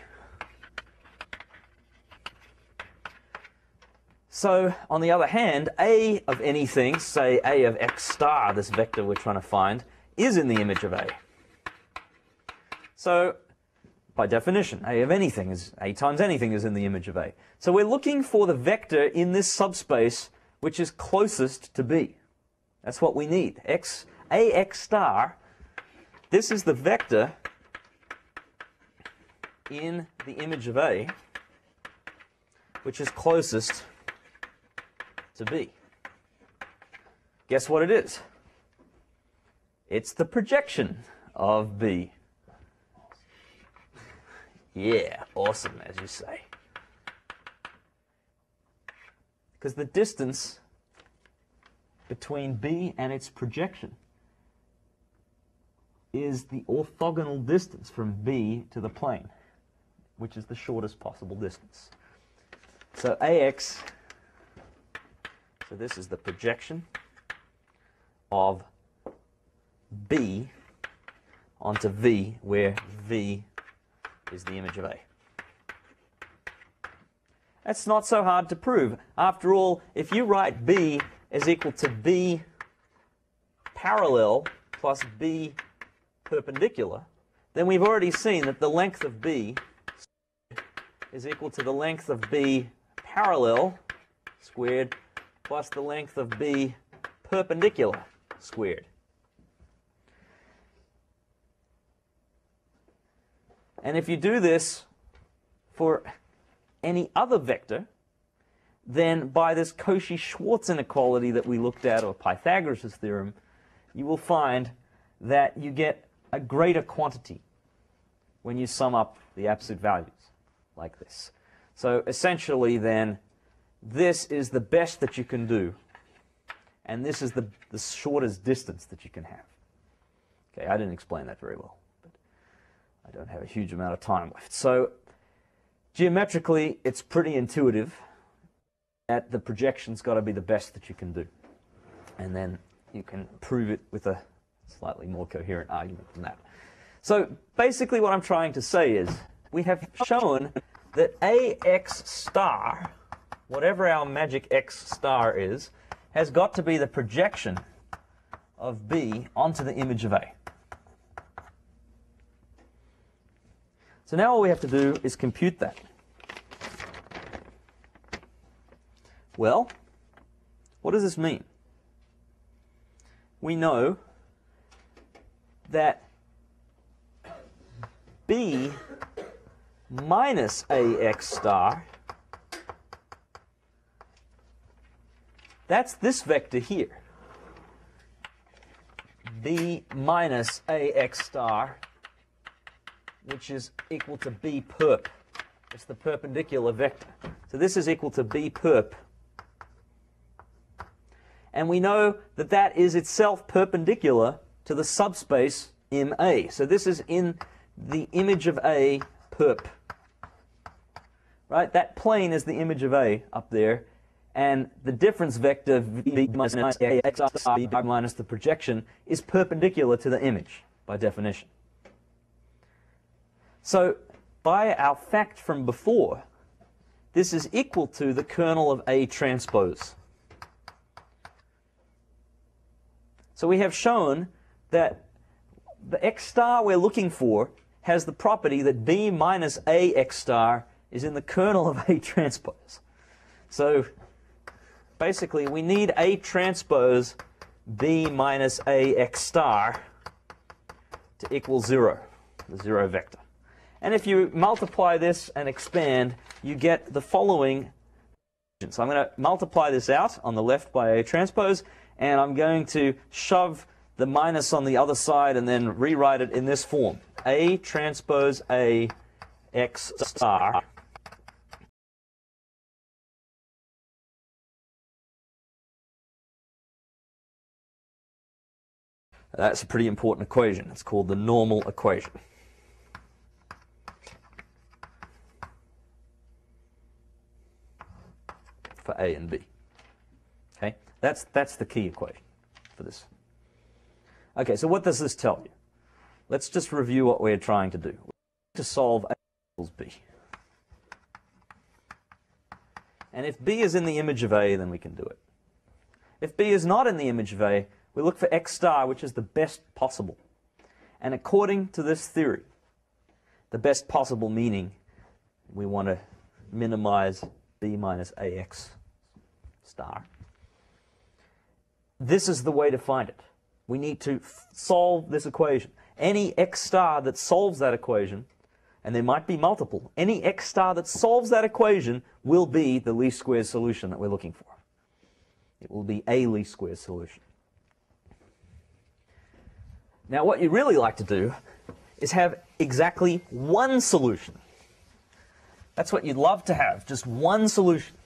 So, on the other hand, A of anything, say A of X star, this vector we're trying to find, is in the image of A. So, by definition, A of anything is, A times anything is in the image of A. So we're looking for the vector in this subspace which is closest to B. That's what we need. AX star, this is the vector in the image of A which is closest to B. Guess what it is? It's the projection of B. Yeah, awesome, as you say. Because the distance between B and its projection is the orthogonal distance from B to the plane, which is the shortest possible distance. So AX, so this is the projection of B onto V, where V is the image of A. That's not so hard to prove. After all, if you write B is equal to B parallel plus B perpendicular, then we've already seen that the length of B is equal to the length of B parallel squared plus the length of B perpendicular squared. And if you do this for any other vector, then by this Cauchy-Schwarz inequality that we looked at, or Pythagoras' theorem, you will find that you get a greater quantity when you sum up the absolute values, like this. So essentially then, this is the best that you can do, and this is the shortest distance that you can have. Okay, I didn't explain that very well, but I don't have a huge amount of time left. So geometrically, it's pretty intuitive that the projection's got to be the best that you can do. And then you can prove it with a slightly more coherent argument than that. So basically what I'm trying to say is we have shown that AX star, whatever our magic X star is, has got to be the projection of B onto the image of A. So now all we have to do is compute that. Well, what does this mean? We know that B minus AX star, that's this vector here. B minus AX star, which is equal to B perp. It's the perpendicular vector. So this is equal to B perp. And we know that that is itself perpendicular to the subspace MA. So this is in the image of A perp. Right? That plane is the image of A up there. And the difference vector B minus AX star, B minus the projection, is perpendicular to the image, by definition. So by our fact from before, this is equal to the kernel of A transpose. So we have shown that the X star we're looking for has the property that B minus AX star is in the kernel of A transpose. So basically we need A transpose B minus AX star to equal 0, the 0 vector. And if you multiply this and expand, you get the following. So I'm going to multiply this out on the left by A transpose, and I'm going to shove the minus on the other side and then rewrite it in this form. A transpose A X star That's a pretty important equation. It's called the normal equation. For A and B. Okay? That's the key equation for this. Okay, so what does this tell you? Let's just review what we're trying to do. We're trying to solve A equals B. And if B is in the image of A, then we can do it. If B is not in the image of A, we look for X star, which is the best possible. And according to this theory, the best possible meaning, we want to minimize B minus AX star. This is the way to find it. We need to solve this equation. Any X star that solves that equation, and there might be multiple, any X star that solves that equation will be the least squares solution that we're looking for. It will be a least squares solution. Now what you'd really like to do is have exactly one solution. That's what you'd love to have, just one solution.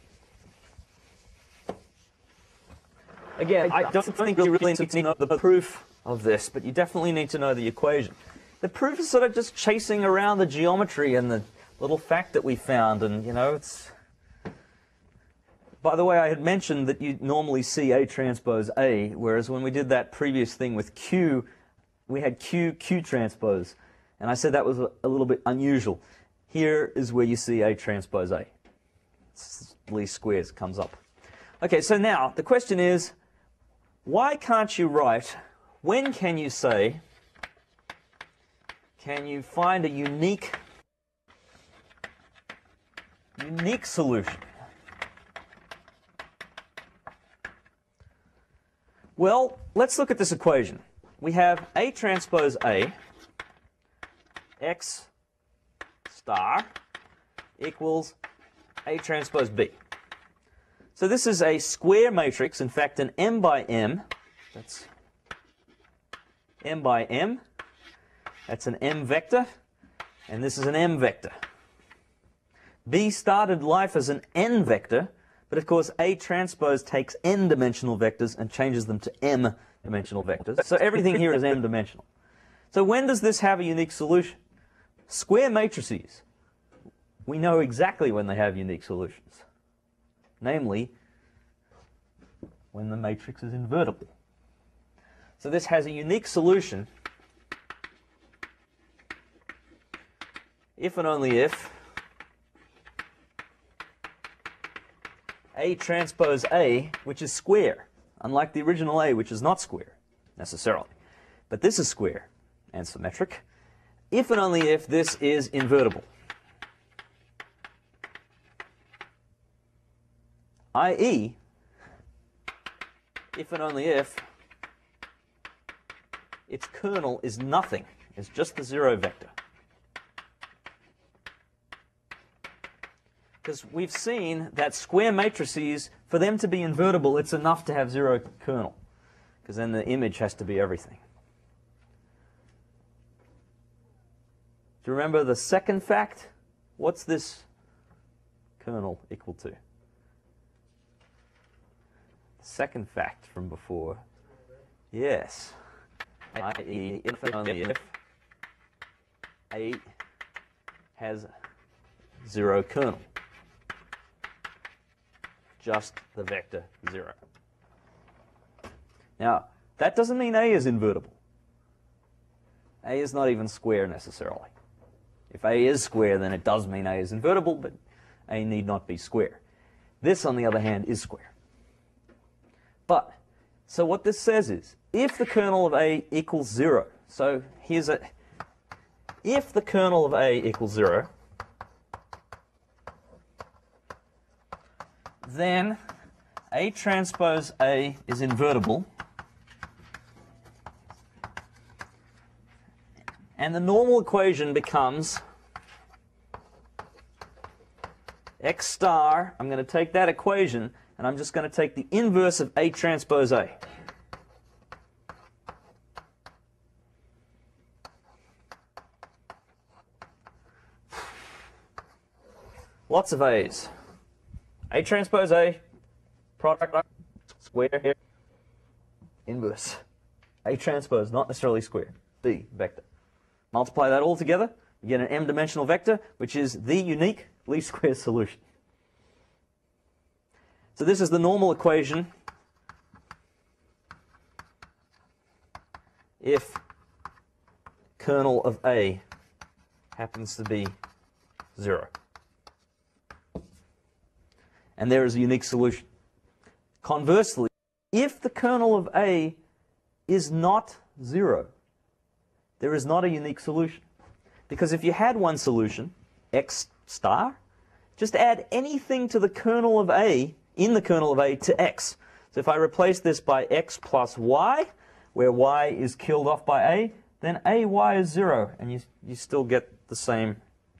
Again, I don't think you really need to know the proof of this, but you definitely need to know the equation. The proof is sort of just chasing around the geometry and the little fact that we found, and you know, it's... By the way, I had mentioned that you normally see A transpose A, whereas when we did that previous thing with Q, we had Q transpose, and I said that was a little bit unusual. Here is where you see A transpose A. It's least squares comes up. Okay, so now the question is, why can't you write, when can you say, can you find a unique solution? Well, let's look at this equation. We have A transpose A, X star equals A transpose B. So this is a square matrix, in fact an M by M, that's M by M, that's an M vector, and this is an M vector. B started life as an N vector, but of course A transpose takes N-dimensional vectors and changes them to M-dimensional vectors. So everything here is M-dimensional. So when does this have a unique solution? Square matrices, we know exactly when they have unique solutions. Namely, when the matrix is invertible. So this has a unique solution if and only if A transpose A, which is square, unlike the original A, which is not square, necessarily. But this is square and symmetric, if and only if this is invertible. i.e., if and only if its kernel is nothing, it's just the zero vector. Because we've seen that square matrices, for them to be invertible, it's enough to have zero kernel, because then the image has to be everything. Do you remember the second fact? What's this kernel equal to? Second fact from before. Yes. i.e. if and only if A has zero kernel. Just the vector 0. Now, that doesn't mean A is invertible. A is not even square necessarily. If A is square, then it does mean A is invertible, but A need not be square. This, on the other hand, is square. But, so what this says is, if the kernel of A equals 0, so here's a, if the kernel of A equals 0, then A transpose A is invertible, and the normal equation becomes X star, I'm going to take that equation, and I'm just going to take the inverse of A transpose A. Lots of A's. A transpose A, product, square, inverse. A transpose, not necessarily squared, B vector. Multiply that all together, you get an m-dimensional vector, which is the unique least squares solution. So this is the normal equation if kernel of A happens to be 0. And there is a unique solution. Conversely, if the kernel of A is not 0, there is not a unique solution. Because if you had one solution, x star, just add anything to the kernel of A, in the kernel of A, to x. So if I replace this by x plus y, where y is killed off by A, then AY is 0, and you still get the same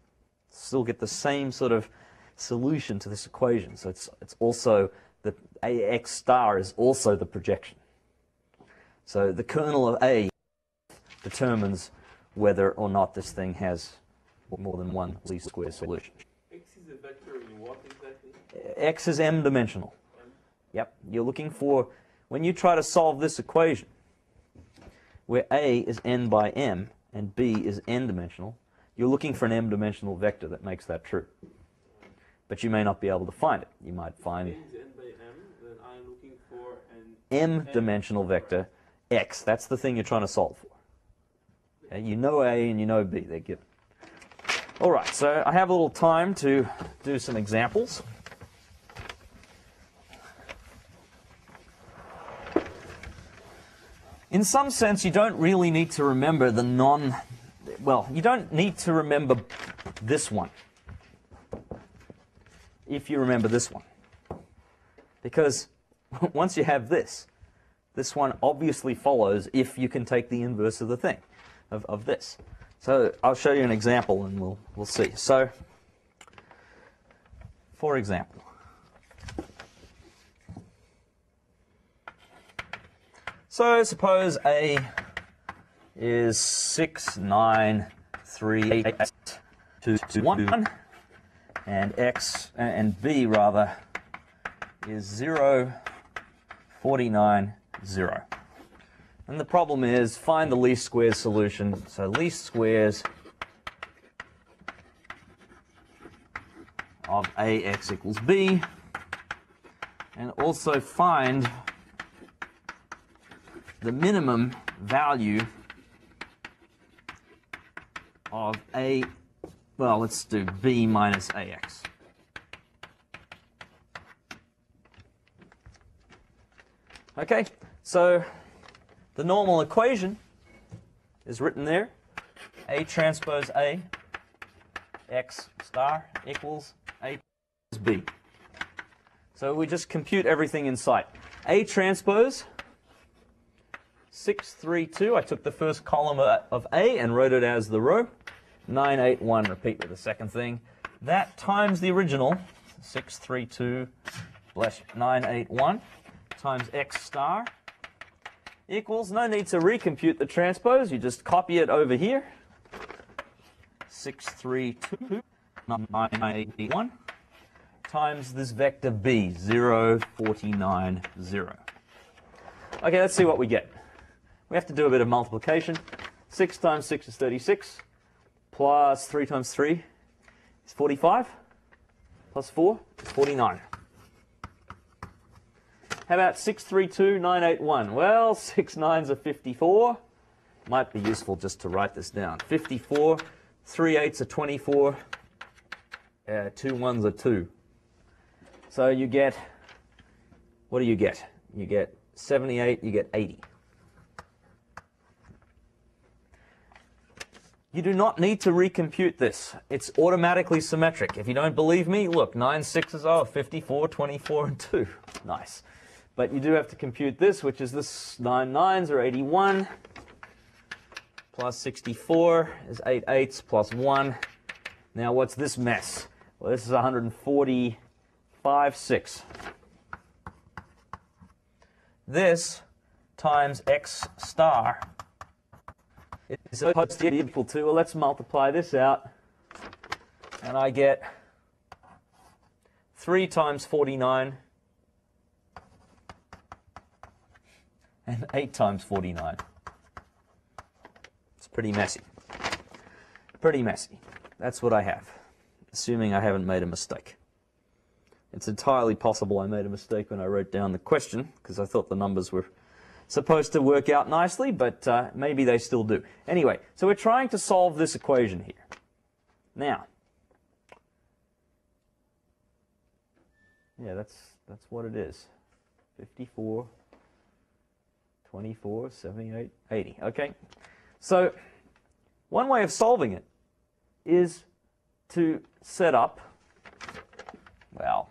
sort of solution to this equation. So it's also the AX star is also the projection. So the kernel of A determines whether or not this thing has more than one least square solution. X is a vector in what exactly? X is m-dimensional. Yep, you're looking for, when you try to solve this equation, where A is n by m and B is n-dimensional, you're looking for an m-dimensional vector that makes that true. But you may not be able to find it. You might find N is n by m, then I'm looking for an m-dimensional vector, x. That's the thing you're trying to solve for. Okay, you know A and you know B, they're given. All right, so I have a little time to do some examples. In some sense, you don't really need to remember the you don't need to remember this one if you remember this one. Because once you have this one obviously follows if you can take the inverse of the thing, of this. So I'll show you an example and we'll see. So, for example, so suppose A is 6, 9, 3, 8, 2, 2, 1, and X and B rather is 0, 49, 0. And the problem is find the least squares solution. So least squares of AX equals B, and also find the minimum value of A, well, let's do B minus AX. Okay, so the normal equation is written there. A transpose A, X star equals A times B. So we just compute everything in sight. A transpose 632, I took the first column of A and wrote it as the row. 981, repeat with the second thing. That times the original, 632 slash 981 times X star equals, no need to recompute the transpose, you just copy it over here. 632 981 times this vector B, 0, 49, 0. Okay, let's see what we get. We have to do a bit of multiplication. 6 times 6 is 36, plus 3 times 3 is 45, plus 4 is 49. How about 632, 981? Well, 6 9s are 54. Might be useful just to write this down. 54, 3 8s are 24, 2 1s are 2. So you get, what do you get? You get 78, you get 80. You do not need to recompute this. It's automatically symmetric. If you don't believe me, look, 9 6s are 54, 24, and 2. Nice. But you do have to compute this, which is this 9 9s are 81, plus 64 is 8 8s, plus 1. Now what's this mess? Well, this is 145, 6. This times X star is supposed to be equal to, well, let's multiply this out, and I get 3 times 49 and 8 times 49. Pretty messy. Pretty messy. That's what I have, assuming I haven't made a mistake. It's entirely possible I made a mistake when I wrote down the question, because I thought the numbers were supposed to work out nicely, but maybe they still do. Anyway, so we're trying to solve this equation here. Now, yeah, that's what it is. 54, 24, 78, 80. Okay, so one way of solving it is to set up, well,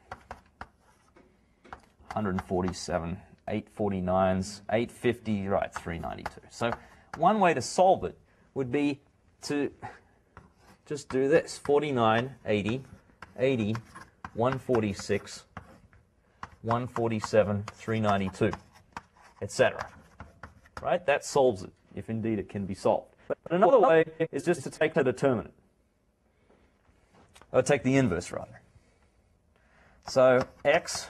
147, 849s, 850, right, 392. So one way to solve it would be to just do this: 49, 80, 80, 146, 147, 392, etc. Right? That solves it, if indeed it can be solved. But another way is just to take the determinant. Or take the inverse, rather. So x,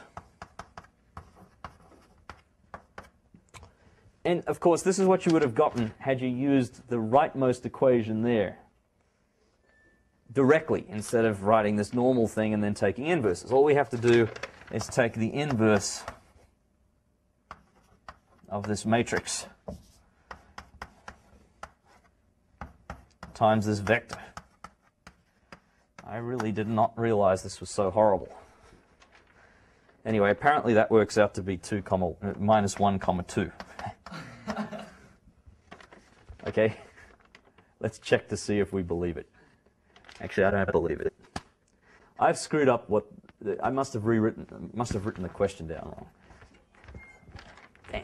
and of course this is what you would have gotten had you used the rightmost equation there directly, instead of writing this normal thing and then taking inverses. All we have to do is take the inverse of this matrix times this vector. I really did not realize this was so horrible. Anyway, apparently that works out to be minus 1, 2. Okay, let's check to see if we believe it. Actually, I don't believe it. I've screwed up what I must have written the question down wrong. Damn.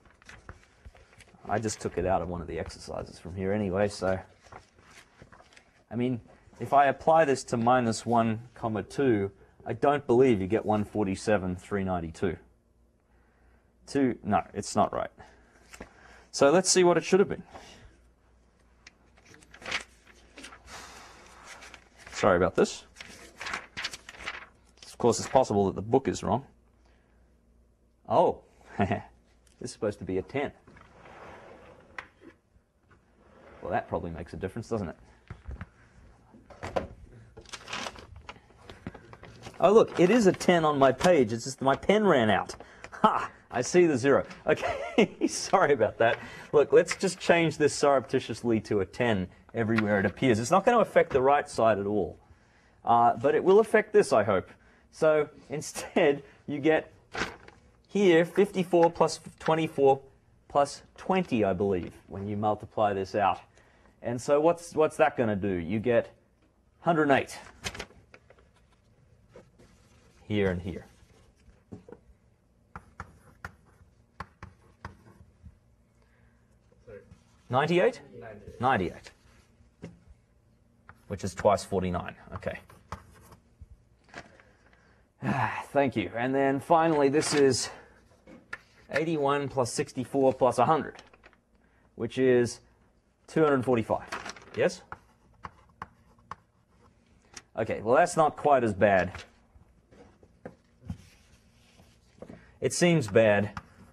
I just took it out of one of the exercises from here anyway, so I mean, if I apply this to minus 1, 2, I don't believe you get 147, 392. No, it's not right. So let's see what it should have been. Sorry about this. Of course, it's possible that the book is wrong. Oh, this is supposed to be a 10. Well, that probably makes a difference, doesn't it? Oh, look, it is a 10 on my page. It's just my pen ran out. Ha! I see the 0. Okay, sorry about that. Look, let's just change this surreptitiously to a 10 everywhere it appears. It's not going to affect the right side at all. But it will affect this, I hope. So instead, you get here 54 plus 24 plus 20, I believe, when you multiply this out. And so what's that going to do? You get 108 here and here. Sorry. 98? 98. Which is twice 49. Okay. Thank you. And then finally, this is 81 plus 64 plus 100, which is 245. Yes? Okay, well, that's not quite as bad. It seems bad.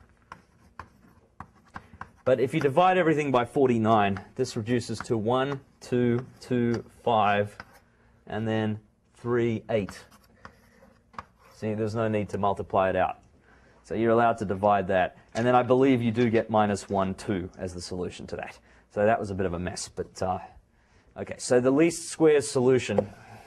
But if you divide everything by 49, this reduces to 1, 2, 2, 5, and then 3, 8. See, there's no need to multiply it out. So you're allowed to divide that. And then I believe you do get minus 1, 2 as the solution to that. So that was a bit of a mess. But okay, so the least squares solution.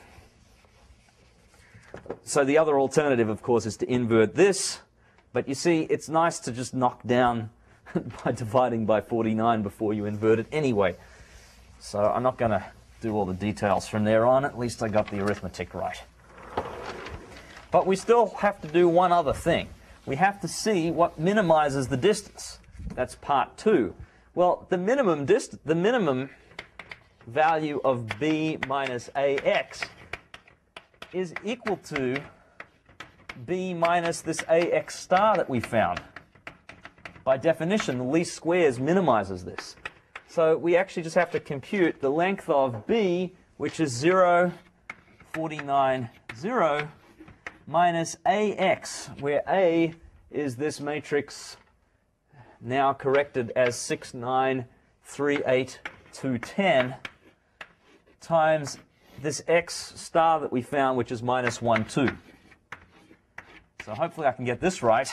So the other alternative, of course, is to invert this. But you see, it's nice to just knock down by dividing by 49 before you invert it anyway. So I'm not going to do all the details from there on. At least I got the arithmetic right. But we still have to do one other thing. We have to see what minimizes the distance. That's part 2. Well, the minimum value of b minus ax is equal to b minus this ax star that we found. By definition, the least squares minimizes this. So we actually just have to compute the length of b, which is 0, 49, 0, minus ax, where a is this matrix now corrected as 6, 9, 3, 8, 2, 10 times this x star that we found, which is minus 1, 2. So hopefully I can get this right.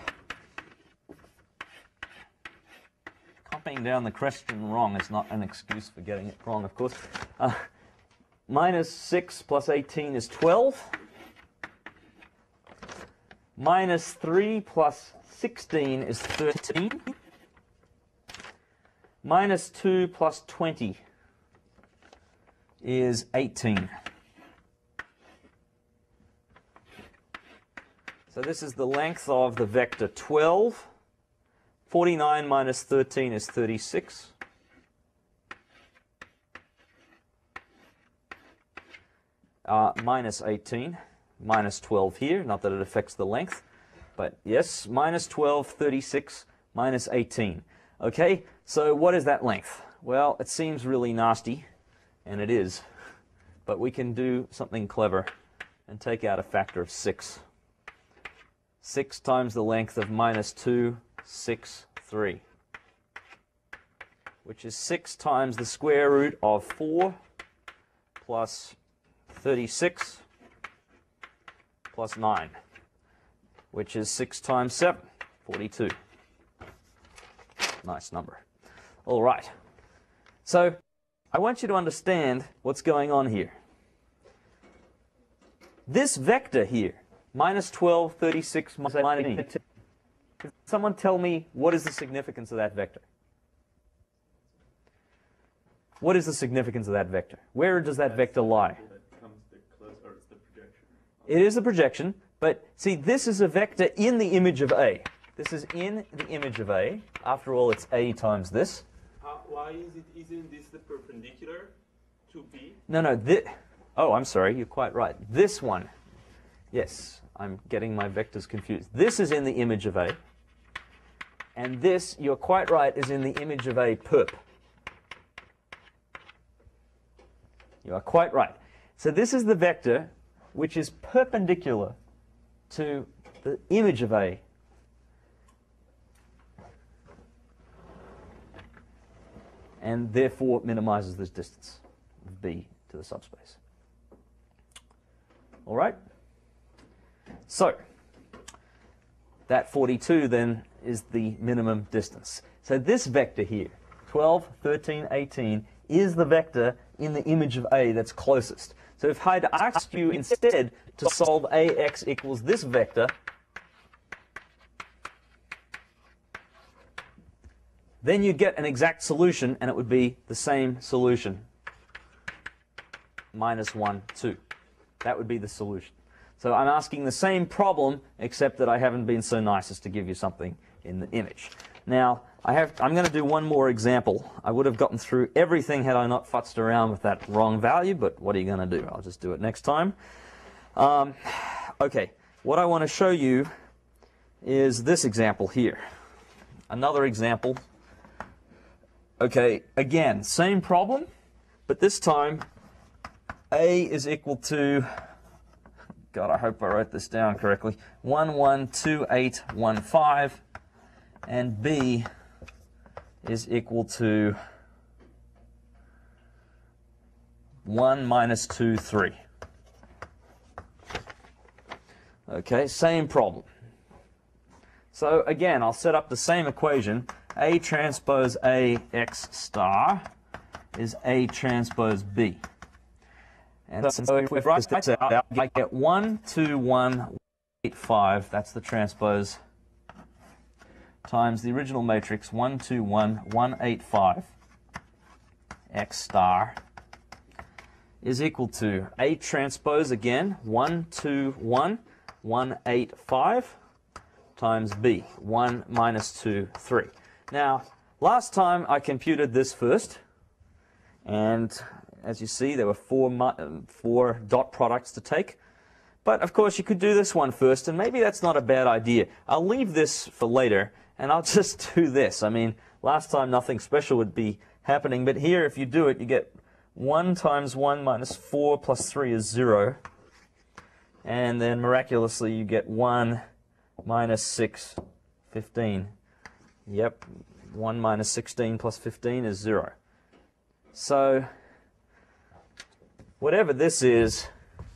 Copying down the question wrong is not an excuse for getting it wrong, of course. Minus 6 plus 18 is 12. Minus 3 plus 16 is 13. Minus 2 plus 20 is 18. So this is the length of the vector 12. 49 minus 13 is 36. Minus 18, minus 12 here, not that it affects the length, but yes, minus 12, 36, minus 18. Okay, so what is that length? Well, it seems really nasty, and it is, but we can do something clever and take out a factor of 6. 6 times the length of minus 2, 6, 3, which is 6 times the square root of 4 plus 36 plus 9, which is 6 times 7, 42. Nice number. All right. So I want you to understand what's going on here. This vector here, minus 12, 36, minus 18. Can someone tell me what is the significance of that vector? What is the significance of that vector? Where does that vector lie? It is a projection, but see, this is a vector in the image of A. This is in the image of A. After all, it's A times this. Why isn't this the perpendicular to B? No. Oh, I'm sorry. You're quite right. This one. Yes, I'm getting my vectors confused. This is in the image of A. And this, you're quite right, is in the image of A perp. You are quite right. So this is the vector which is perpendicular to the image of A. And therefore minimizes this distance of B to the subspace. All right? So that 42 then is the minimum distance. So this vector here, 12, 13, 18, is the vector in the image of A that's closest. So if I'd asked you instead to solve AX equals this vector, then you'd get an exact solution, and it would be the same solution, minus 1, 2. That would be the solution. So I'm asking the same problem, except that I haven't been so nice as to give you something in the image. Now, I'm going to do one more example. I would have gotten through everything had I not futzed around with that wrong value, but what are you going to do? I'll just do it next time. Okay, what I want to show you is this example here. Another example. Okay, again, same problem, but this time A is equal to, God, I hope I wrote this down correctly, 1, 1, 2, 8, 1, 5, and B is equal to 1 minus 2, 3. Okay, same problem. So again, I'll set up the same equation. A transpose A x star is A transpose B. And so if we write this out, I get 1, 2, 1, 8, 5. That's the transpose times the original matrix 1, 2, 1, 1, 8, 5 x star is equal to A transpose again 1, 2, 1, 1, 8, 5 times B 1 minus 2, 3. Now, last time I computed this first, and as you see, there were four dot products to take. But of course, you could do this one first, and maybe that's not a bad idea. I'll leave this for later, and I'll just do this. I mean, last time nothing special would be happening, but here, if you do it, you get 1 times 1 minus 4 plus 3 is 0. And then miraculously, you get 1 minus 6, 15. Yep, 1 minus 16 plus 15 is 0. So whatever this is,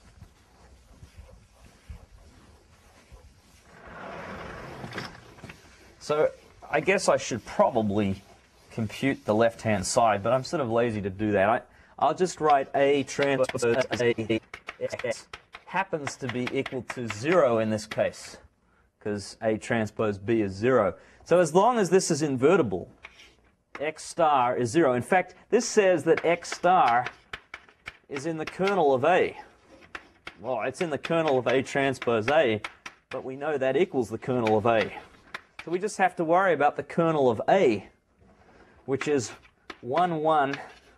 so I guess I should probably compute the left-hand side, but I'm sort of lazy to do that. I'll just write A transpose A X happens to be equal to 0 in this case, because A transpose B is 0. So as long as this is invertible, X star is 0. In fact, this says that X star is in the kernel of A. Well, it's in the kernel of A transpose A, but we know that equals the kernel of A. So we just have to worry about the kernel of A, which is 1, 1,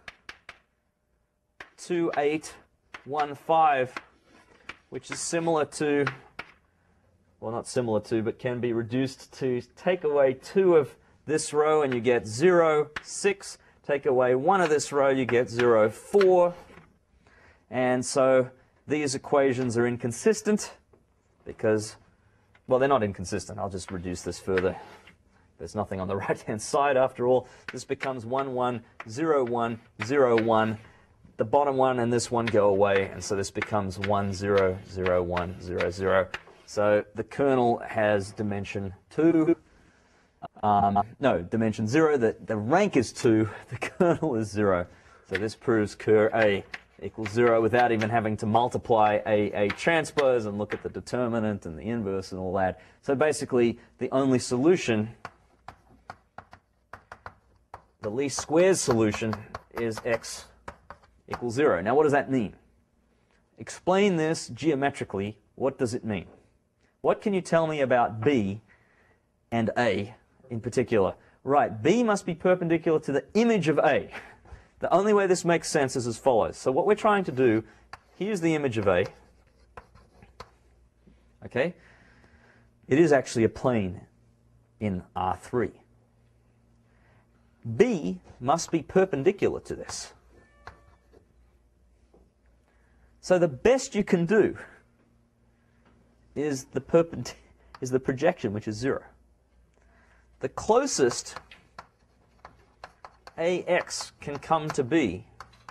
2, 8, 1, 5, which is similar to, well, not similar to, but can be reduced to take away 2 of this row and you get 0, 6. Take away 1 of this row, you get 0, 4. And so these equations are inconsistent because, well, they're not inconsistent. I'll just reduce this further. There's nothing on the right-hand side after all. This becomes 1, 1, 0, 1, 0, 1. The bottom one and this one go away, and so this becomes 1, 0, 0, 1, 0, 0. So the kernel has dimension 2. No, dimension 0. The rank is 2. The kernel is 0. So this proves ker A equals 0 without even having to multiply A transpose and look at the determinant and the inverse and all that. So basically, the only solution, the least squares solution, is X equals 0. Now, what does that mean? Explain this geometrically. What does it mean? What can you tell me about B and A in particular? Right, B must be perpendicular to the image of A. The only way this makes sense is as follows. So what we're trying to do, here's the image of A. Okay? It is actually a plane in R3. B must be perpendicular to this. So the best you can do is the projection, which is 0. The closest AX can come to B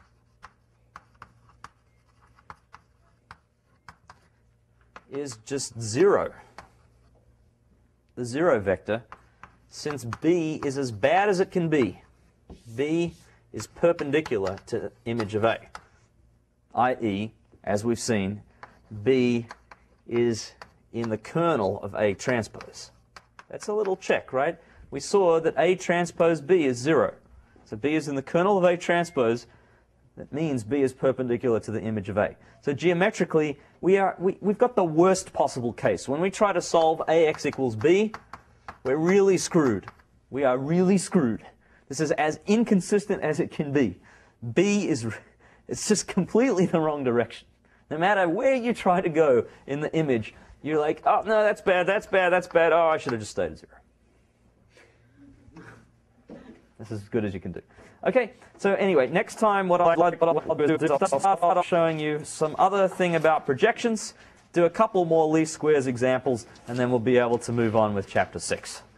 is just 0. The 0 vector, since B is as bad as it can be. B is perpendicular to the image of A, i.e., as we've seen, B is in the kernel of A transpose. That's a little check, right? We saw that A transpose B is 0. So B is in the kernel of A transpose. That means B is perpendicular to the image of A. So geometrically, we've got the worst possible case. When we try to solve AX equals B, we're really screwed. We are really screwed. This is as inconsistent as it can be. B is, it's just completely the wrong direction. No matter where you try to go in the image, you're like, oh, no, that's bad, that's bad, that's bad. Oh, I should have just stayed at 0. This is as good as you can do. Okay, so anyway, next time what I'll do is I'll start showing you some other thing about projections, do a couple more least squares examples, and then we'll be able to move on with Chapter 6.